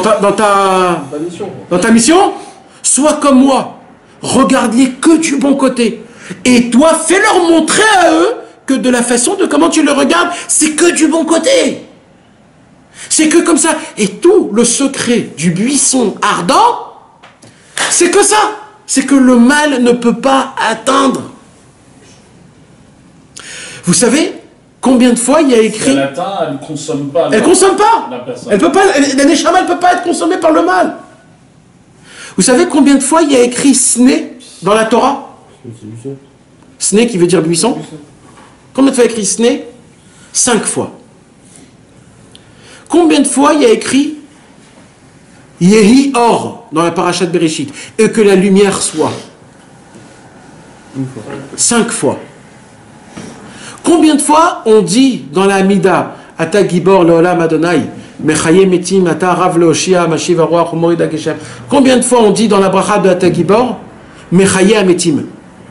ta mission, sois comme moi. Regarde-les que du bon côté. Et toi, fais-leur montrer à eux que de la façon de comment tu le regardes, c'est que du bon côté. C'est que comme ça. Et tout le secret du buisson ardent, c'est que ça. C'est que le mal ne peut pas atteindre. Vous savez combien de fois il y a écrit... Si elle atteint, elle ne consomme pas. Elle ne consomme pas. La personne. Elle peut pas. La Neshama ne peut pas être consommée par le mal. Vous savez combien de fois il y a écrit Sné dans la Torah? Sné qui veut dire buisson. Combien de fois il y a écrit Sné? 5 fois. Combien de fois il y a écrit Yehi Or dans la parashat Bereshit, et que la lumière soit? 5 fois. Combien de fois on dit dans la Amida Ata Gibor Leolam Adonai Mechaye Metim Ata Rav Leoshia Mashiv Aruach Umorid Ageshem? Combien de fois on dit dans la bracha de Ata Gibor Mechaye Metim?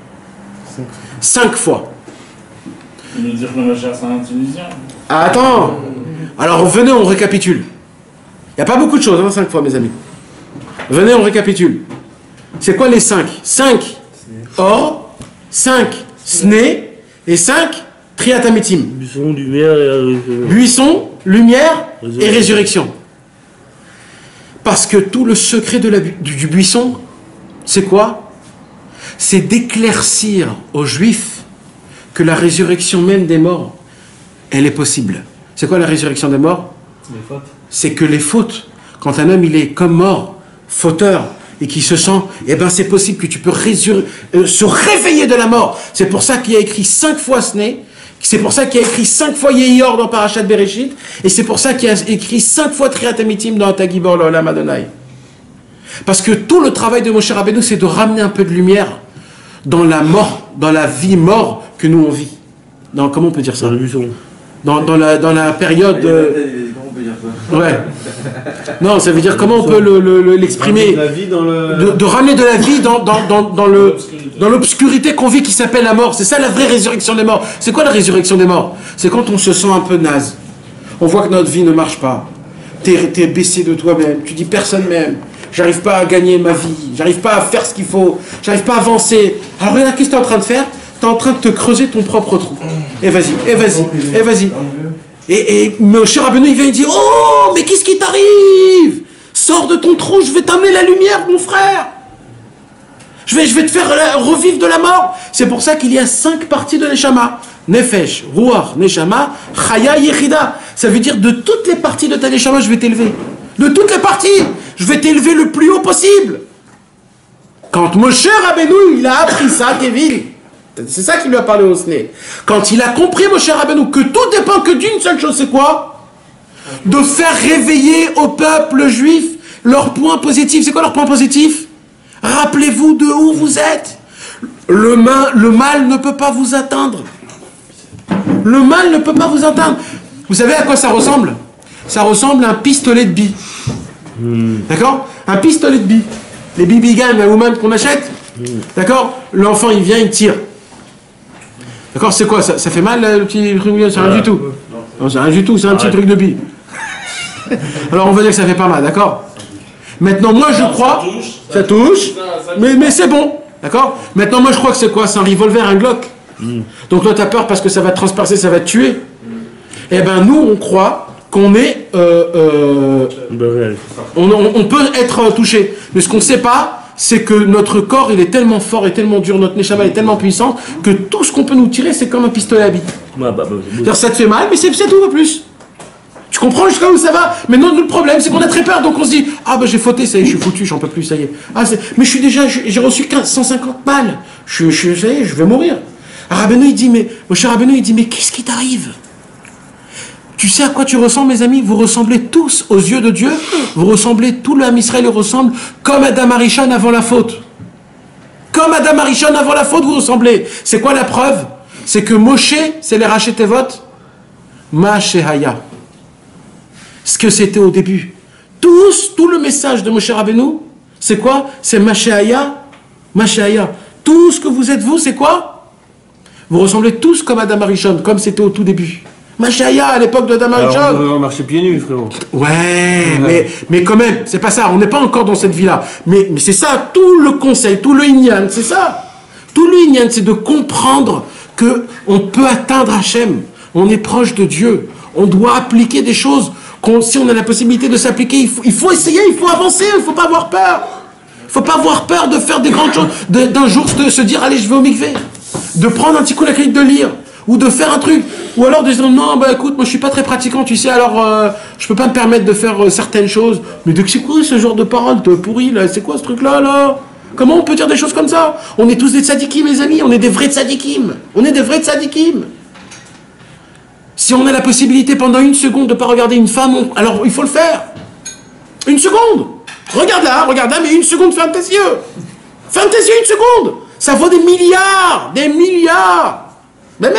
5 fois. Il veut dire que le Mashiach c'est un Tunisien. Ah, attends. Alors venez, on récapitule. Il n'y a pas beaucoup de choses, 5 fois mes amis. Venez, on récapitule. C'est quoi les 5? 5 Or, 5 Sné, et 5 Triatamitim. Buisson, lumière et Buisson, lumière et résurrection. Parce que tout le secret du buisson, c'est quoi? C'est d'éclaircir aux Juifs que la résurrection même des morts, elle est possible. C'est quoi la résurrection des morts? Les fautes. C'est que les fautes, quand un homme il est comme mort, fauteur, et qui se sent, eh ben c'est possible que tu peux se réveiller de la mort. C'est pour ça qu'il y a écrit 5 fois Sné, c'est pour ça qu'il y a écrit 5 fois Yehior dans Parashat Bereshit, et c'est pour ça qu'il y a écrit 5 fois Triatamitim dans Ata Gibor Leolam Adonai. Parce que tout le travail de Moshe Rabbeinu, c'est de ramener un peu de lumière dans la mort, dans la vie mort que nous on vit. Comment on peut dire ça? dans le buisson. Dans la période... Comment on peut dire ça? Ouais. Non, ça veut dire comment on peut l'exprimer. De ramener de la vie dans l'obscurité qu'on vit qui s'appelle la mort. C'est ça la vraie résurrection des morts. C'est quoi la résurrection des morts? C'est quand on se sent un peu naze. On voit que notre vie ne marche pas. T'es baissé de toi-même. Tu dis personne m'aime. J'arrive pas à gagner ma vie. J'arrive pas à faire ce qu'il faut. J'arrive pas à avancer. Alors regarde, qu'est-ce que t'es en train de faire? T'es en train de te creuser ton propre trou. Et vas-y, et vas-y, et vas-y. Et Moshe Rabbeinu, il vient et dit, oh, mais qu'est-ce qui t'arrive? Sors de ton trou, je vais t'amener la lumière, mon frère. Je vais te faire revivre de la mort. C'est pour ça qu'il y a 5 parties de Neshama. Nefesh, Ruach, Neshama, Chaya, Yechida. Ça veut dire de toutes les parties de ta Neshama, je vais t'élever. De toutes les parties, je vais t'élever le plus haut possible. Quand Moshe Rabbeinu, il a appris ça, Kevin, c'est ça qui lui a parlé au Sné. Quand il a compris, Moshe Rabbeinu, que tout dépend que d'une seule chose, c'est quoi? De faire réveiller au peuple juif leur point positif. C'est quoi leur point positif? Rappelez-vous de où vous êtes. Le mal ne peut pas vous atteindre. Le mal ne peut pas vous atteindre. Vous savez à quoi ça ressemble? Ça ressemble à un pistolet de billes. D'accord? Un pistolet de billes. Les BB guns, la woman qu'on achète. D'accord? L'enfant, il vient, il tire. D'accord? C'est quoi ça? Ça fait mal, le petit truc? C'est rien du tout. Non, c'est rien du tout, c'est un petit truc de billes. Alors, on va dire que ça fait pas mal, d'accord? Maintenant, moi, je crois... Ça touche, mais c'est bon. D'accord? Maintenant, moi, je crois que c'est quoi? C'est un revolver, un Glock. Donc là, tu as peur parce que ça va te transpercer, ça va te tuer. Eh bien, nous, on croit qu'on est... on peut être touché. Mais ce qu'on ne sait pas, c'est que notre corps, il est tellement fort et tellement dur, notre Neshama est tellement puissant, que tout ce qu'on peut nous tirer, c'est comme un pistolet à billes. C'est-à-dire, ça te fait mal, mais c'est tout, pas plus. Tu comprends jusqu'à où ça va? Mais non, le problème, c'est qu'on a très peur, donc on se dit, ah ben j'ai fauté, ça y est, je suis foutu, j'en peux plus, ça y est. Ah, mais j'ai reçu 150 balles, ça y est, je vais mourir. Rabbeinu, il dit, Moshe Rabbeinu, il dit, mais qu'est-ce qui t'arrive? Tu sais à quoi tu ressembles, mes amis? Vous ressemblez tous aux yeux de Dieu, vous ressemblez, tout le Ham Israël ressemble comme Adam Arishon avant la faute. Comme Adam Arishon avant la faute, vous ressemblez. C'est quoi la preuve? C'est que Moshe, c'est les Rachetevot, Ma'ashehaya. Ce que c'était au début. Tout le message de Moshe Rabbeinu, c'est quoi? C'est Ma'ashehaya, Ma'ashehaya. Tout ce que vous êtes vous, c'est quoi? Vous ressemblez tous comme Adam Arishon, comme c'était au tout début. Ma'ashehaya, à l'époque de Adam Arishon. On marchait pieds nus, frérot. Ouais, mais quand même, c'est pas ça, on n'est pas encore dans cette vie-là. Mais c'est ça, tout le conseil, tout le Inyan, c'est ça. Tout le Inyan, c'est de comprendre qu'on peut atteindre Hachem. On est proche de Dieu. On doit appliquer des choses. Si on a la possibilité de s'appliquer, il faut essayer, il faut avancer, il ne faut pas avoir peur. Il ne faut pas avoir peur de faire des grandes choses, d'un jour de se dire, allez, je vais au mikvé. De prendre un petit coup la clé de lire. Ou de faire un truc, ou alors de dire non, bah écoute, moi je suis pas très pratiquant, tu sais, alors je peux pas me permettre de faire certaines choses. Mais c'est quoi ce genre de parole pourrie là? C'est quoi ce truc là? Comment on peut dire des choses comme ça? On est tous des tzadikim, mes amis, on est des vrais tzadikim. On est des vrais tzadikim. Si on a la possibilité pendant 1 seconde de ne pas regarder une femme, alors il faut le faire. 1 seconde. Regarde là, mais 1 seconde, ferme tes yeux. Ferme tes yeux 1 seconde. Ça vaut des milliards. Bémet.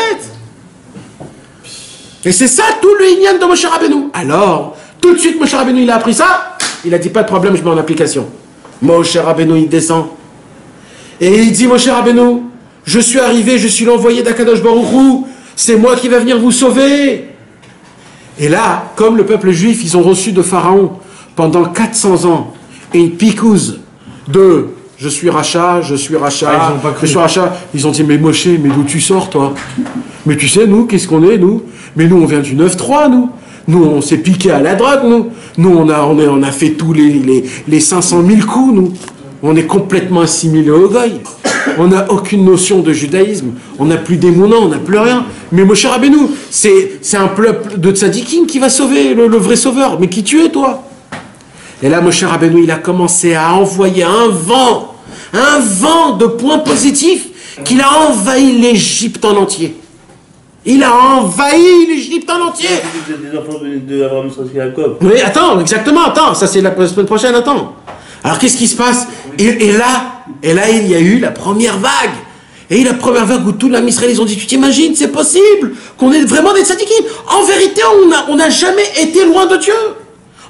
Et c'est ça tout le Inyan de Moshe Rabbeinu. Alors, tout de suite Moshe Rabbeinu, il a appris ça. Il a dit pas de problème, je mets en application. Moshe Rabbeinu, il descend. Et il dit, Moshe Rabbeinu, je suis arrivé, je suis l'envoyé d'Akadosh Baruch Hu. C'est moi qui va venir vous sauver. Et là, comme le peuple juif, ils ont reçu de Pharaon pendant 400 ans une picouse de je suis rachat. Ils ont dit, mais Moshe, mais d'où tu sors, toi? Mais tu sais, nous, qu'est-ce qu'on est, nous? Mais nous, on vient du 9-3, nous. Nous, on s'est piqué à la drogue, nous. Nous, on a fait tous les 500 000 coups, nous. On est complètement assimilés au goy. On n'a aucune notion de judaïsme. On n'a plus d'émouna, on n'a plus rien. Mais Moshe Rabbeinu, c'est un peuple de tzadikim qui va sauver, le vrai sauveur. Mais qui tu es, toi? Et là, Moshe Rabbeinu, il a commencé à envoyer un vent de points positifs qu'il a envahi l'Égypte en entier. Il a envahi l'Égypte en entier. Des enfants de Abraham, Isaac et Jacob. Oui, attends, ça c'est la semaine prochaine, attends. Alors qu'est-ce qui se passe? Et là, il y a eu la première vague. Et la première vague où tout l'Am Israël, ils ont dit, tu t'imagines, c'est possible qu'on ait vraiment des tzadikim. En vérité, on n'a jamais été loin de Dieu.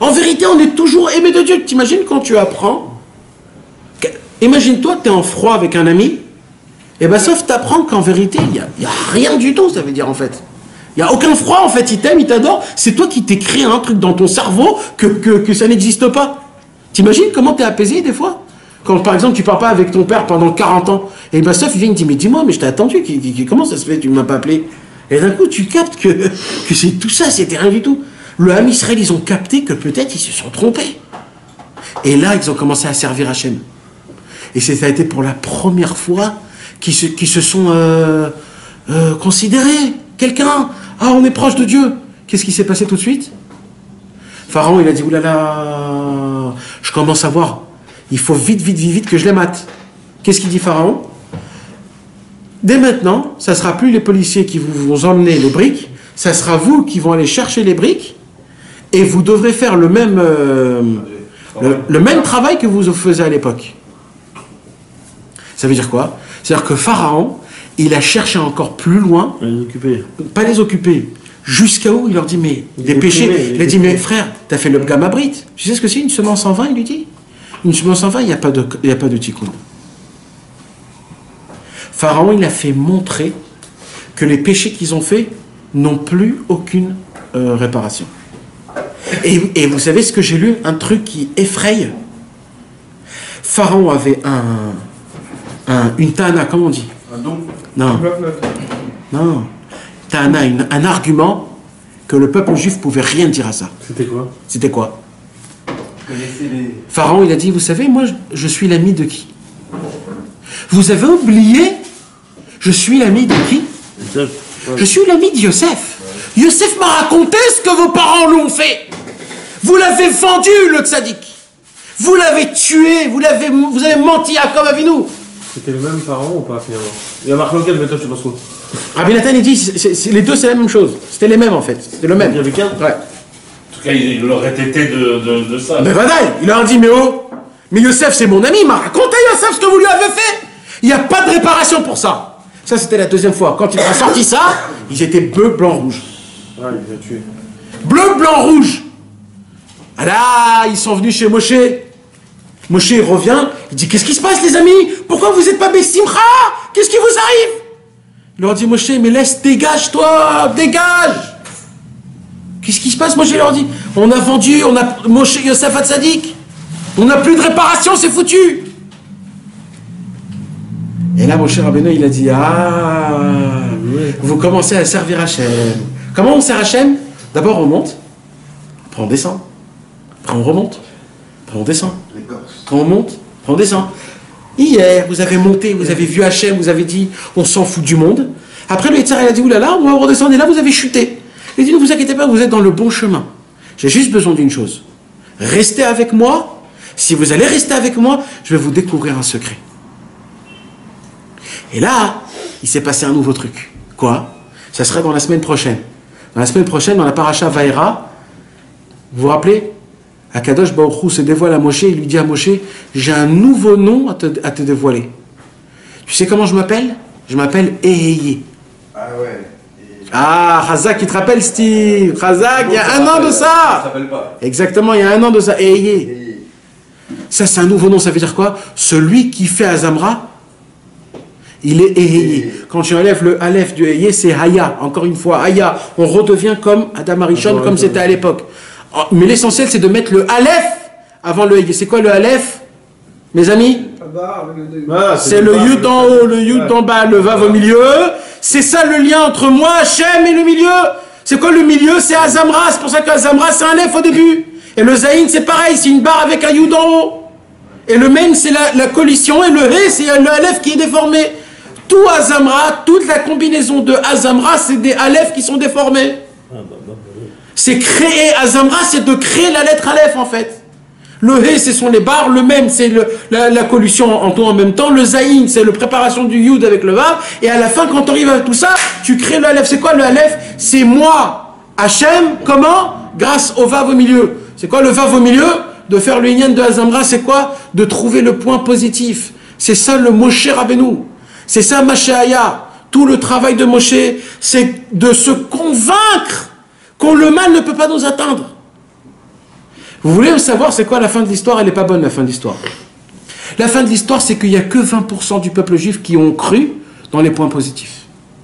En vérité, on est toujours aimé de Dieu. T'imagines quand tu apprends, imagine-toi que tu es en froid avec un ami, et bien sauf t'apprends qu'en vérité, il n'y a rien du tout, ça veut dire en fait. Il n'y a aucun froid en fait, il t'aime, il t'adore. C'est toi qui t'es créé un truc dans ton cerveau que ça n'existe pas. T'imagines comment tu es apaisé des fois? Quand par exemple tu ne parles pas avec ton père pendant 40 ans, et bien sauf il vient et dit mais dis-moi, mais je t'ai attendu, comment ça se fait, tu ne m'as pas appelé? Et d'un coup tu captes que c'est tout ça, c'était rien du tout. Le Ham Israël, ils ont capté que peut-être ils se sont trompés. Et là ils ont commencé à servir Hachem. Et ça a été pour la première fois qu'ils se sont considérés. Quelqu'un, on est proche de Dieu. Qu'est-ce qui s'est passé tout de suite? Pharaon, il a dit, oulala, je commence à voir. Il faut vite que je les mate. Qu'est-ce qu'il dit Pharaon? Dès maintenant, ça ne sera plus les policiers qui vont emmener les briques, ça sera vous qui vont aller chercher les briques, et vous devrez faire le même travail que vous faisiez à l'époque. Ça veut dire quoi? C'est-à-dire que Pharaon, il a cherché encore plus loin, pas les occuper, jusqu'à où il leur dit, mais des péchés. Il a dit, mais frère, tu as fait le gamabrit. Tu sais ce que c'est une semence en vin, il lui dit? Une semence en vin, il n'y a pas de tikkun. Pharaon, il a fait montrer que les péchés qu'ils ont faits n'ont plus aucune réparation. Et vous savez ce que j'ai lu? Un truc qui effraie. Pharaon avait une tana, comment on dit? Un don? Non. Tana, un argument que le peuple juif pouvait rien dire à ça. C'était quoi? Pharaon, il a dit, vous savez, moi, je suis l'ami de qui? Vous avez oublié? Je suis l'ami de qui? Je suis l'ami de Yosef. Yosef m'a raconté ce que vos parents l'ont fait. Vous l'avez vendu, le tzaddik. Vous l'avez tué, vous avez menti à Jacob Avinu. C'était le même Pharaon ou pas finalement? Il y a marqué lequel, mais toi tu penses quoi? Rabbi Nathan, il dit, les deux c'est la même chose. C'était les mêmes en fait. C'était le même. Il y avait qu'un? Ouais. En tout cas, il aurait été de ça. Mais Vadaï, il leur a dit, mais Yosef c'est mon ami, il m'a raconté Yosef ce que vous lui avez fait. Il n'y a pas de réparation pour ça. Ça c'était la deuxième fois. Quand il a sorti ça, ils étaient bleu, blanc, rouge. Ah, il les a tués. Bleu, blanc, rouge. Ah là, ils sont venus chez Moshe. Moshe il revient, il dit, qu'est-ce qui se passe les amis? Pourquoi vous n'êtes pas Bessimcha? Qu'est-ce qui vous arrive? Il leur dit, Moshe, mais dégage-toi, dégage. Qu'est-ce qui se passe? Moshe leur dit, on a vendu, Moshe Yosef Hatzadik, on n'a plus de réparation, c'est foutu. Et là, Moshe Rabbeinu, il a dit, vous commencez à servir Hachem. Comment on sert Hachem? D'abord on monte, après on descend, après on remonte, après on descend, après on monte, après on descend. Hier, vous avez monté, vous avez vu Hachem, vous avez dit, on s'en fout du monde. Après, le Yitzhak, il a dit, oulala, on va redescendre, et là, vous avez chuté. Il dit, ne vous inquiétez pas, vous êtes dans le bon chemin. J'ai juste besoin d'une chose. Restez avec moi. Si vous allez rester avec moi, je vais vous découvrir un secret. Et là, il s'est passé un nouveau truc. Quoi? Ça sera dans la semaine prochaine. Dans la semaine prochaine, dans la paracha Vaïra, vous vous rappelez? Akadosh Baruch Hu se dévoile à Moshe, il lui dit à Moshe, j'ai un nouveau nom à te dévoiler. Tu sais comment je m'appelle? Je m'appelle Eheye. Ah ouais. Ah, Chazak, il te rappelle Steve? Chazak, il y a un an de ça. Ça s'appelle pas. Exactement, il y a un an de ça. Eheye. Ça, c'est un nouveau nom, ça veut dire quoi? Celui qui fait Azamra, il est Eheye. Quand tu enlèves le Aleph du Eheye, c'est Haya. Encore une fois, Haya. On redevient comme Adam Arishon, comme c'était à l'époque. Mais l'essentiel, c'est de mettre le Aleph avant le Eheye. C'est quoi le Aleph, mes amis? C'est le Yud d'en haut, le Yud d'en bas, le Vav au milieu. C'est ça le lien entre moi, Hachem, et le milieu. C'est quoi le milieu? C'est Azamra. C'est pour ça qu'Azamra, c'est un Aleph au début. Et le Zayin, c'est pareil, c'est une barre avec un Yud en haut. Et le Mem, c'est la collision. Et le He, c'est le Aleph qui est déformé. Tout Azamra, toute la combinaison de Azamra, c'est des Aleph qui sont déformés. C'est créer Azamra, c'est de créer la lettre Aleph en fait. Le He, ce sont les barres, le Mem, c'est la collusion en tout en même temps, le Zayin, c'est la préparation du Yud avec le Vav, et à la fin, quand tu arrives à tout ça, tu crées le Aleph. C'est quoi le Aleph? C'est moi, Hachem, comment? Grâce au Vav au milieu. C'est quoi le Vav au milieu? De faire le Inyan de Azamra, c'est quoi? De trouver le point positif. C'est ça le Moshe Rabbeinu. C'est ça Mashéaya. Tout le travail de Moshe, c'est de se convaincre que le mal ne peut pas nous atteindre. Vous voulez savoir c'est quoi la fin de l'histoire? Elle n'est pas bonne, la fin de l'histoire. La fin de l'histoire, c'est qu'il n'y a que 20% du peuple juif qui ont cru dans les points positifs.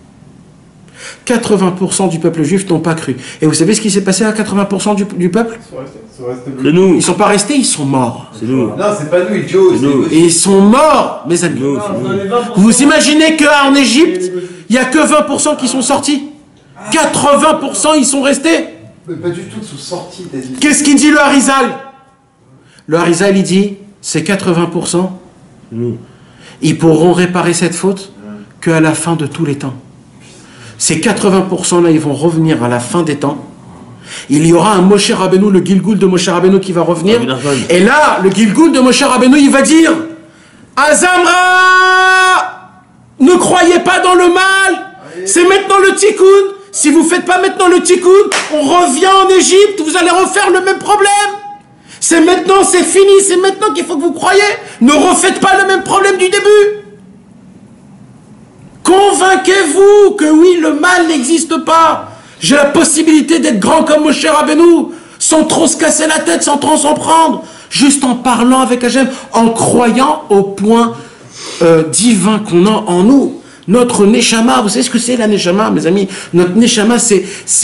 80% du peuple juif n'ont pas cru. Et vous savez ce qui s'est passé à 80% du peuple? C'est nous. Ils ne sont pas restés, ils sont morts. C'est nous. Non, c'est pas nous, Joe. Et ils sont morts, mes amis. Vous imaginez qu'en Égypte, il n'y a que 20% qui sont sortis? 80% ils sont restés? Mais pas du tout, ils sont sortis d'Égypte. Qu'est-ce qu'il dit le Harizal? Le Harizal, il dit, c'est 80%. Ils pourront réparer cette faute qu'à la fin de tous les temps. Ces 80% là, ils vont revenir à la fin des temps. Il y aura un Moshe Rabbeinu, le Gilgoul de Moshe Rabbeinu qui va revenir. Et là, le Gilgoul de Moshe Rabbeinu, il va dire, Azamra, ne croyez pas dans le mal. C'est maintenant le tikkun. Si vous ne faites pas maintenant le tikkun, on revient en Égypte, vous allez refaire le même problème. C'est maintenant, c'est fini, c'est maintenant qu'il faut que vous croyez. Ne refaites pas le même problème du début. Convainquez-vous que oui, le mal n'existe pas. J'ai la possibilité d'être grand comme Moshe Rabbeinu, sans trop se casser la tête, sans trop s'en prendre, juste en parlant avec Hachem, en croyant au point divin qu'on a en nous. Notre Neshama, vous savez ce que c'est la Neshama, mes amis? Notre Neshama, c'est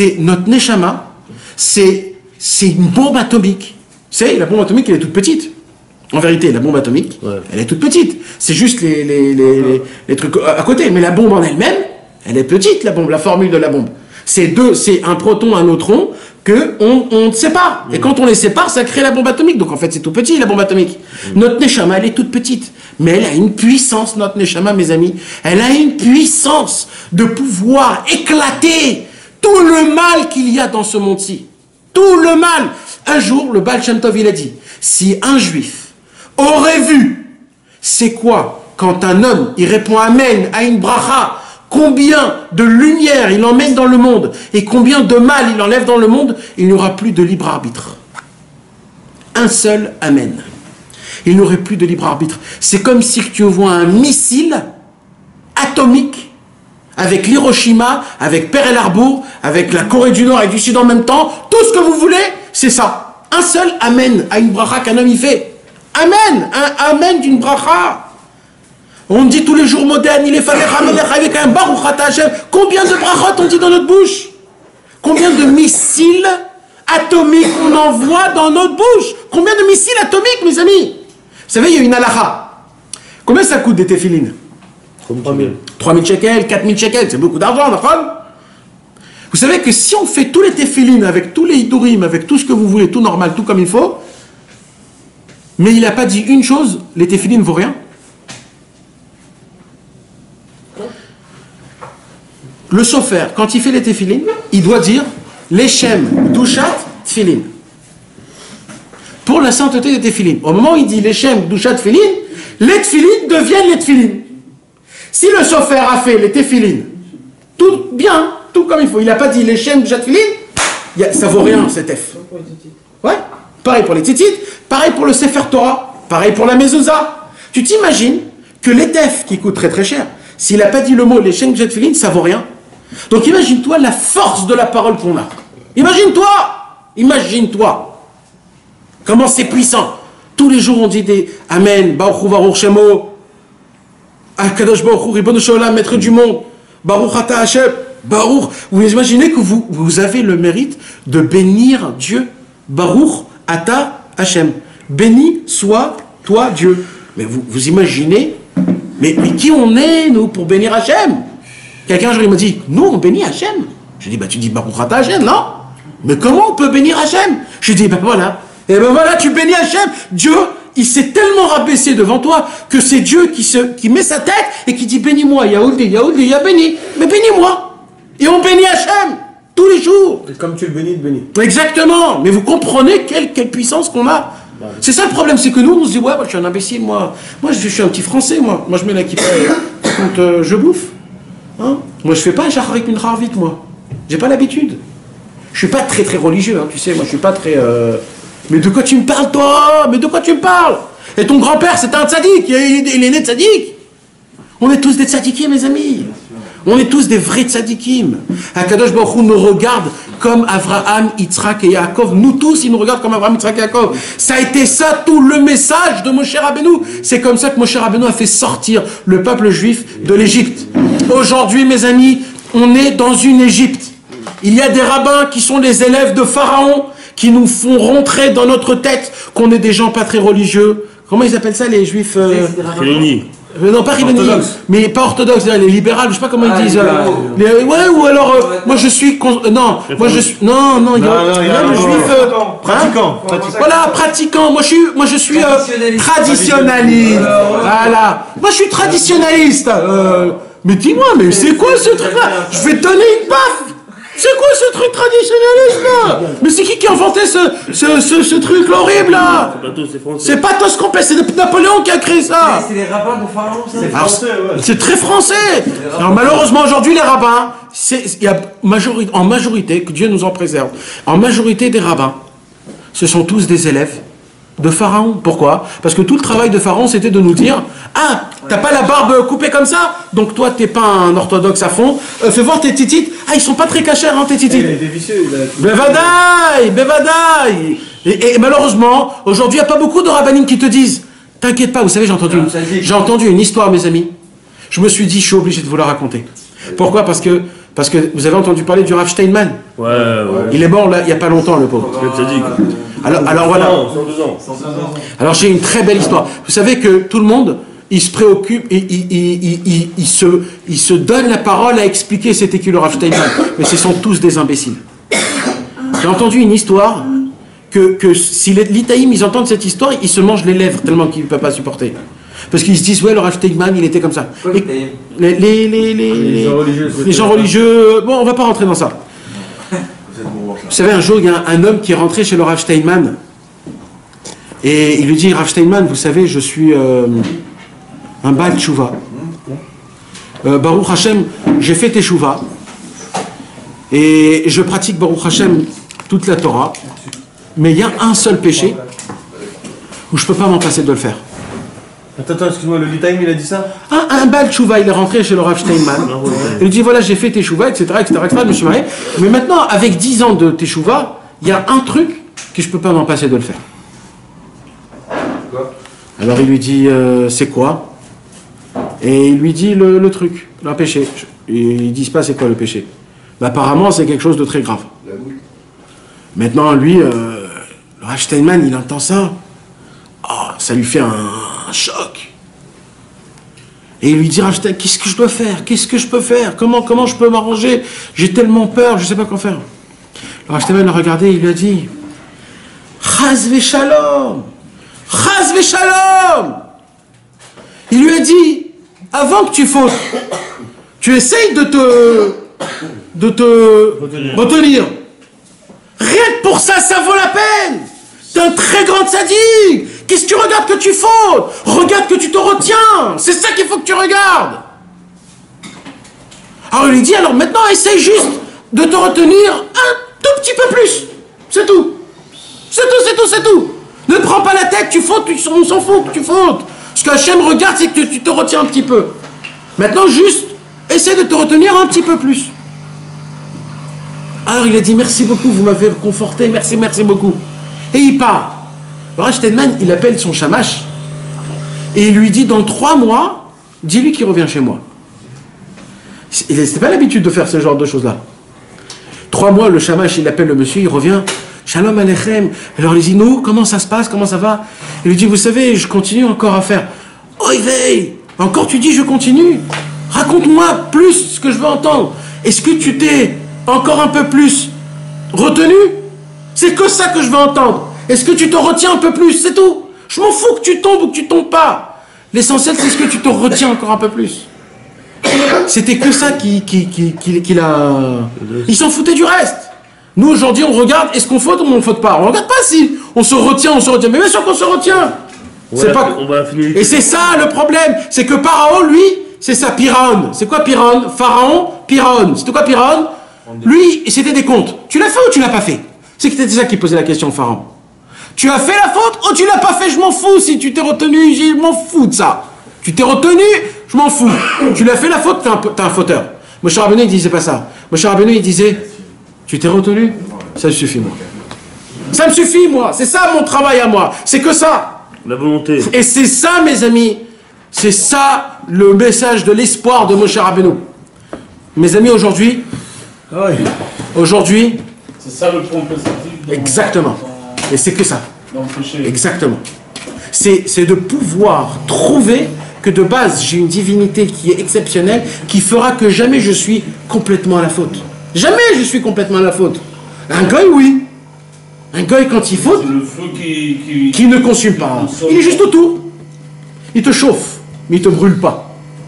une bombe atomique. Vous savez, la bombe atomique, elle est toute petite. En vérité, la bombe atomique, elle est toute petite. C'est juste les trucs à côté. Mais la bombe en elle-même, elle est petite, la bombe, la formule de la bombe. C'est un proton, un neutron, qu'on sépare. Et quand on les sépare, ça crée la bombe atomique. Donc en fait, c'est tout petit, la bombe atomique. Notre Neshama, elle est toute petite. Mais elle a une puissance, notre Neshama, mes amis. Elle a une puissance de pouvoir éclater tout le mal qu'il y a dans ce monde-ci. Tout le mal. Un jour, le Baal Shem Tov, il a dit, si un juif aurait vu, c'est quoi quand un homme, il répond Amen à une bracha, combien de lumière il emmène dans le monde et combien de mal il enlève dans le monde, il n'y aura plus de libre arbitre. Un seul Amen. Il n'y aurait plus de libre arbitre. C'est comme si tu vois un missile atomique avec l'Hiroshima, avec Pearl Harbor, avec la Corée du Nord et du Sud en même temps, tout ce que vous voulez, c'est ça. Un seul Amen à une bracha qu'un homme y fait. Amen, un Amen d'une bracha. On dit tous les jours moderne, il est fallu avec un Baruch Ata Hashem. Combien de brachot on dit dans notre bouche? Combien de missiles atomiques on envoie dans notre bouche? Combien de missiles atomiques, mes amis? Vous savez, il y a une halakha. Combien ça coûte des téphilines? 3000 shekels, 4000 shekels, c'est beaucoup d'argent, d'accord? Vous savez que si on fait tous les téphilines avec tous les hidurim, avec tout ce que vous voulez, tout normal, tout comme il faut, mais il n'a pas dit une chose, les téphilines ne vaut rien. Le sofer, quand il fait les téphilines, il doit dire Leshem Dushat Tfilin. Pour la sainteté des téphilines. Au moment où il dit Leshem Dushat Tfilin, les tfilines deviennent les tfilines. Si le sofer a fait les téphilines, tout bien, tout comme il faut, il n'a pas dit Leshem Dushat Tfilin, ça vaut rien cet F. Ouais, pareil pour les titites, pareil pour le Sefer Torah, pareil pour la mezouza. Tu t'imagines que l'ETF qui coûte très très cher, s'il n'a pas dit le mot Leshem Dushat Tfilin, ça vaut rien. Donc imagine-toi la force de la parole qu'on a. Imagine-toi comment c'est puissant. Tous les jours on dit des Amen, Baruch Hu Baruch Shemo, Akadosh Baruch Hu Ribono Shel Olam, maître du monde, Baruch Ata Hashem, Baruch. Vous imaginez que vous avez le mérite de bénir Dieu. Baruch Ata Hashem. Béni soit toi Dieu. Mais vous imaginez, mais qui on est nous pour bénir Hashem? Quelqu'un, il m'a dit, nous, on bénit Hachem. Je dis, bah, tu dis Baruch Ata Hachem, non? Mais comment on peut bénir Hachem? Je dis, ben voilà. Et ben voilà, tu bénis Hachem. Dieu, il s'est tellement rabaissé devant toi que c'est Dieu qui met sa tête et qui dit, bénis-moi, Yaouldi, ya béni. Mais bénis-moi. Et on bénit Hachem tous les jours. Et comme tu le bénis, Exactement. Mais vous comprenez quelle puissance qu'on a. C'est ça le problème, c'est que nous, on se dit, ouais, moi, je suis un imbécile, moi je suis un petit Français, moi je mets la kippa quand je bouffe. Hein? Moi je fais pas un shacharit une harvit, moi j'ai pas l'habitude, je suis pas très très religieux, hein, tu sais, moi je suis pas très mais de quoi tu me parles toi? Mais de quoi tu me parles? Et ton grand-père c'était un tzaddik, il est né tzaddik. On est tous des tzaddikim, mes amis, On est tous des vrais tzadikim. Akadosh Baruch Hu nous regarde comme Avraham, Yitzhak et Yaakov. Nous tous, il nous regarde comme Avraham, Yitzhak et Yaakov. Ça a été ça tout le message de Moshe Rabbeinu. C'est comme ça que Moshe Rabbeinu a fait sortir le peuple juif de l'Égypte. Aujourd'hui, mes amis, on est dans une Égypte. Il y a des rabbins qui sont les élèves de Pharaon, qui nous font rentrer dans notre tête qu'on est des gens pas très religieux. Comment ils appellent ça, les juifs non, pas Ribéni, mais pas orthodoxes, les libérales, je sais pas comment ils disent. Ouais, ou alors, moi je suis. Non, moi je suis. Non, il y a le juif. Pratiquant. Voilà, pratiquant. Moi je suis traditionnaliste. Voilà. Moi je suis traditionnaliste. Mais dis-moi, mais c'est quoi ce truc-là? Je vais te donner une baffe. C'est quoi ce truc traditionnaliste là? Mais c'est qui a inventé ce truc horrible là? C'est pas Toscampé, c'est Napoléon qui a créé ça. C'est les rabbins de Pharaon, ça. C'est français, ouais. C'est très français. Alors malheureusement aujourd'hui les rabbins, il y a en majorité, que Dieu nous en préserve, en majorité des rabbins, ce sont tous des élèves de Pharaon. Pourquoi? Parce que tout le travail de Pharaon c'était de nous dire: ah, t'as pas la barbe coupée comme ça, donc toi t'es pas un orthodoxe à fond, fais voir tes titites. Ah, ils sont pas très cachers hein, tes titites. Il était vicieux, Bevadaï. Et malheureusement aujourd'hui il n'y a pas beaucoup de rabbinim qui te disent: t'inquiète pas, vous savez, j'ai entendu une histoire, mes amis. Je me suis dit, je suis obligé de vous la raconter. Pourquoi? Parce que vous avez entendu parler du Rav Steinman. Ouais. Il est mort là il y a pas longtemps, le pauvre. Alors voilà. 102 ans. Alors j'ai une très belle histoire. Vous savez que tout le monde, il se préoccupe, il se donne la parole à expliquer c'était qui le Rav Steinman. Mais ce sont tous des imbéciles. J'ai entendu une histoire que si les Litaïm, ils entendent cette histoire, ils se mangent les lèvres tellement qu'ils ne peuvent pas supporter. Parce qu'ils se disent, ouais, le Rav Steinman, il était comme ça. Les gens religieux, bon, on va pas rentrer dans ça. Vous savez, un jour, il y a un homme qui est rentré chez le Rav Steinman et il lui dit: Rav Steinman, vous savez, je suis un Baal Tshuva. Baruch Hashem, j'ai fait Teshuva et je pratique Baruch Hashem toute la Torah, mais il y a un seul péché où je ne peux pas m'en passer de le faire. Attends, excuse-moi, le Litaïm, il a dit ça? Un Baal Tshuva, il est rentré chez le Rav Steinman. Il lui dit: voilà, j'ai fait Teshuva, etc., je me suis marié. Mais maintenant, avec 10 ans de Teshuva, il y a un truc que je ne peux pas m'en passer de le faire. Quoi? Alors il lui dit: c'est quoi? Et il lui dit le truc, le péché. Et ils disent pas c'est quoi le péché. Mais apparemment, c'est quelque chose de très grave. Maintenant, lui, le Rav Steinman, il entend ça. Oh, ça lui fait un choc. Et il lui dit: Rav Steinman, qu'est-ce que je dois faire? Qu'est-ce que je peux faire? Comment je peux m'arranger? J'ai tellement peur, je ne sais pas quoi faire. Le Rav Steinman l'a regardé, il lui a dit: Chaz v'shalom! Chaz v'shalom! Il lui a dit: avant que tu fautes, tu essayes de te retenir. Rien que pour ça, ça vaut la peine. T'es un très grand sadique. Qu'est-ce que tu regardes que tu fautes? Regarde que tu te retiens. C'est ça qu'il faut que tu regardes. Alors il lui dit: alors maintenant, essaye juste de te retenir un tout petit peu plus. C'est tout. C'est tout. Ne prends pas la tête, tu fautes, on s'en fout que tu fautes. Ce qu'Hachem regarde, c'est que tu te retiens un petit peu. Maintenant, juste, essaie de te retenir un petit peu plus. Alors il a dit: merci beaucoup, vous m'avez conforté, merci beaucoup. Et il part. Le Rav Steinman, il appelle son shamash et il lui dit: dans 3 mois, dis-lui qu'il revient chez moi. C'était pas l'habitude de faire ce genre de choses-là. 3 mois, le shamash, il appelle le monsieur, il revient: Shalom Aleichem. Alors il dit: nous, comment ça se passe, comment ça va? Il lui dit: vous savez, je continue encore à faire. Oy vey, encore tu dis je continue? Raconte-moi plus ce que je veux entendre. Est-ce que tu t'es encore un peu plus retenu? C'est que ça que je veux entendre. Est-ce que tu te retiens un peu plus? C'est tout. Je m'en fous que tu tombes ou que tu tombes pas. L'essentiel, c'est ce que tu te retiens encore un peu plus. C'était que ça qu'il a... Il s'en foutait du reste. Nous, aujourd'hui, on regarde, est-ce qu'on faute ou on ne faute pas? On ne regarde pas si on se retient. Mais bien sûr qu'on se retient. Et c'est ça le problème. C'est que Pharaon, lui, c'est ça, Piraon. C'est quoi Piraon? Pharaon, Piraon. C'était quoi Piraon? Lui, c'était des comptes. Tu l'as fait ou tu l'as pas fait? C'était ça qui posait la question, Pharaon. Tu as fait la faute ou tu l'as pas fait? Je m'en fous. Si tu t'es retenu, je m'en fous de ça. Tu t'es retenu, je m'en fous. Tu l'as fait la faute, t'es un fauteur. Moshe Rabbeinu, il disait pas ça. Moshe Rabbeinu, il disait, tu t'es retenu? Ça me suffit, moi. Ça me suffit, moi. C'est ça mon travail à moi. C'est que ça. La volonté. Et c'est ça, mes amis. C'est ça le message de l'espoir de Moshe Rabbeinu. Mes amis, aujourd'hui, C'est ça le point positif. exactement. Et c'est que ça. D'empêcher. Exactement. C'est de pouvoir trouver que de base, j'ai une divinité qui est exceptionnelle, qui fera que jamais je suis complètement à la faute. Jamais je suis complètement à la faute. Un goy, oui. Un goy, quand il faute, C'est le feu qui ne consume pas. Il est juste autour. Il te chauffe, mais il ne te brûle pas.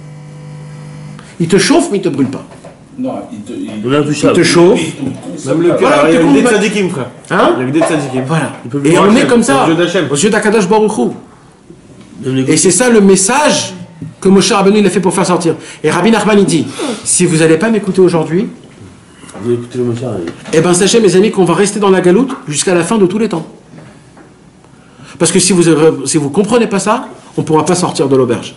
Il te chauffe, mais il ne te brûle pas. Non, Il te chauffe. Même le Voilà, pire, il y a il que te des combat. tzadikim, frère. Hein? Il y a que des tzadikim. Voilà. peut Et voir on est Hachem, comme ça, aux yeux d'Hachem. aux yeux d'Akadosh Baruch Hu. Et c'est ça le message que Moshe Rabbeinu il a fait pour faire sortir. Et Rabbi Nachman il dit, si vous n'allez pas m'écouter aujourd'hui, Vous écoutez le Moshe. eh bien sachez mes amis qu'on va rester dans la galoute jusqu'à la fin de tous les temps. Parce que si vous comprenez pas ça, on ne pourra pas sortir de l'auberge.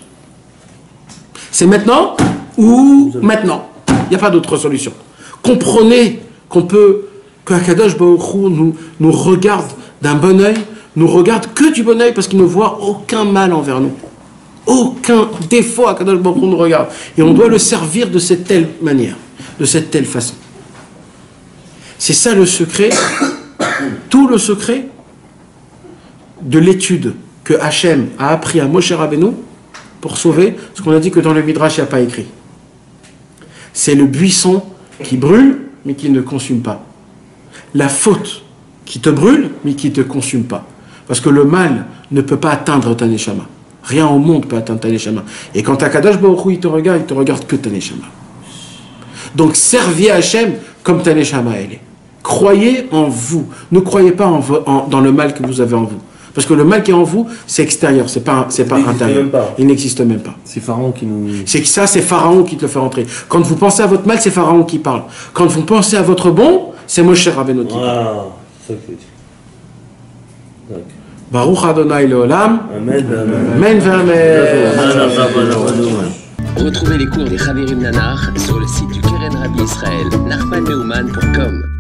C'est maintenant ou maintenant. Il n'y a pas d'autre solution. Comprenez que Akadosh Baruch Hu nous regarde d'un bon œil, nous regarde que du bon œil parce qu'il ne voit aucun mal envers nous. Aucun défaut Akadosh Baruch Hu nous regarde. Et on doit le servir de cette telle manière, de cette telle façon. C'est ça le secret, tout le secret de l'étude que Hachem a appris à Moshe Rabbeinu pour sauver, ce qu'on a dit que dans le Midrash, il n'y a pas écrit. C'est le buisson qui brûle, mais qui ne consume pas. La faute qui te brûle, mais qui ne te consume pas. Parce que le mal ne peut pas atteindre ta neshama. Rien au monde peut atteindre ta neshama. Et quand Akadosh Baruch Hu, il te regarde que ta neshama. Donc, servez Hachem comme ta neshama, elle est. Croyez en vous. Ne croyez pas dans le mal que vous avez en vous. Parce que le mal qui est en vous, c'est extérieur, c'est pas intérieur. Il n'existe même pas. C'est Pharaon qui nous... C'est que ça, c'est Pharaon qui te le fait rentrer. Quand vous pensez à votre mal, c'est Pharaon qui parle. Quand vous pensez à votre bon, c'est Moshe Rabbeinu qui parle. Ah, c'est ça que je dis. Baruch Adonai Leolam. Amen. Amen, amen. Retrouvez les cours des Chavirim Nanar sur le site du Keren Rabbi Israël, nachmanneuman.com.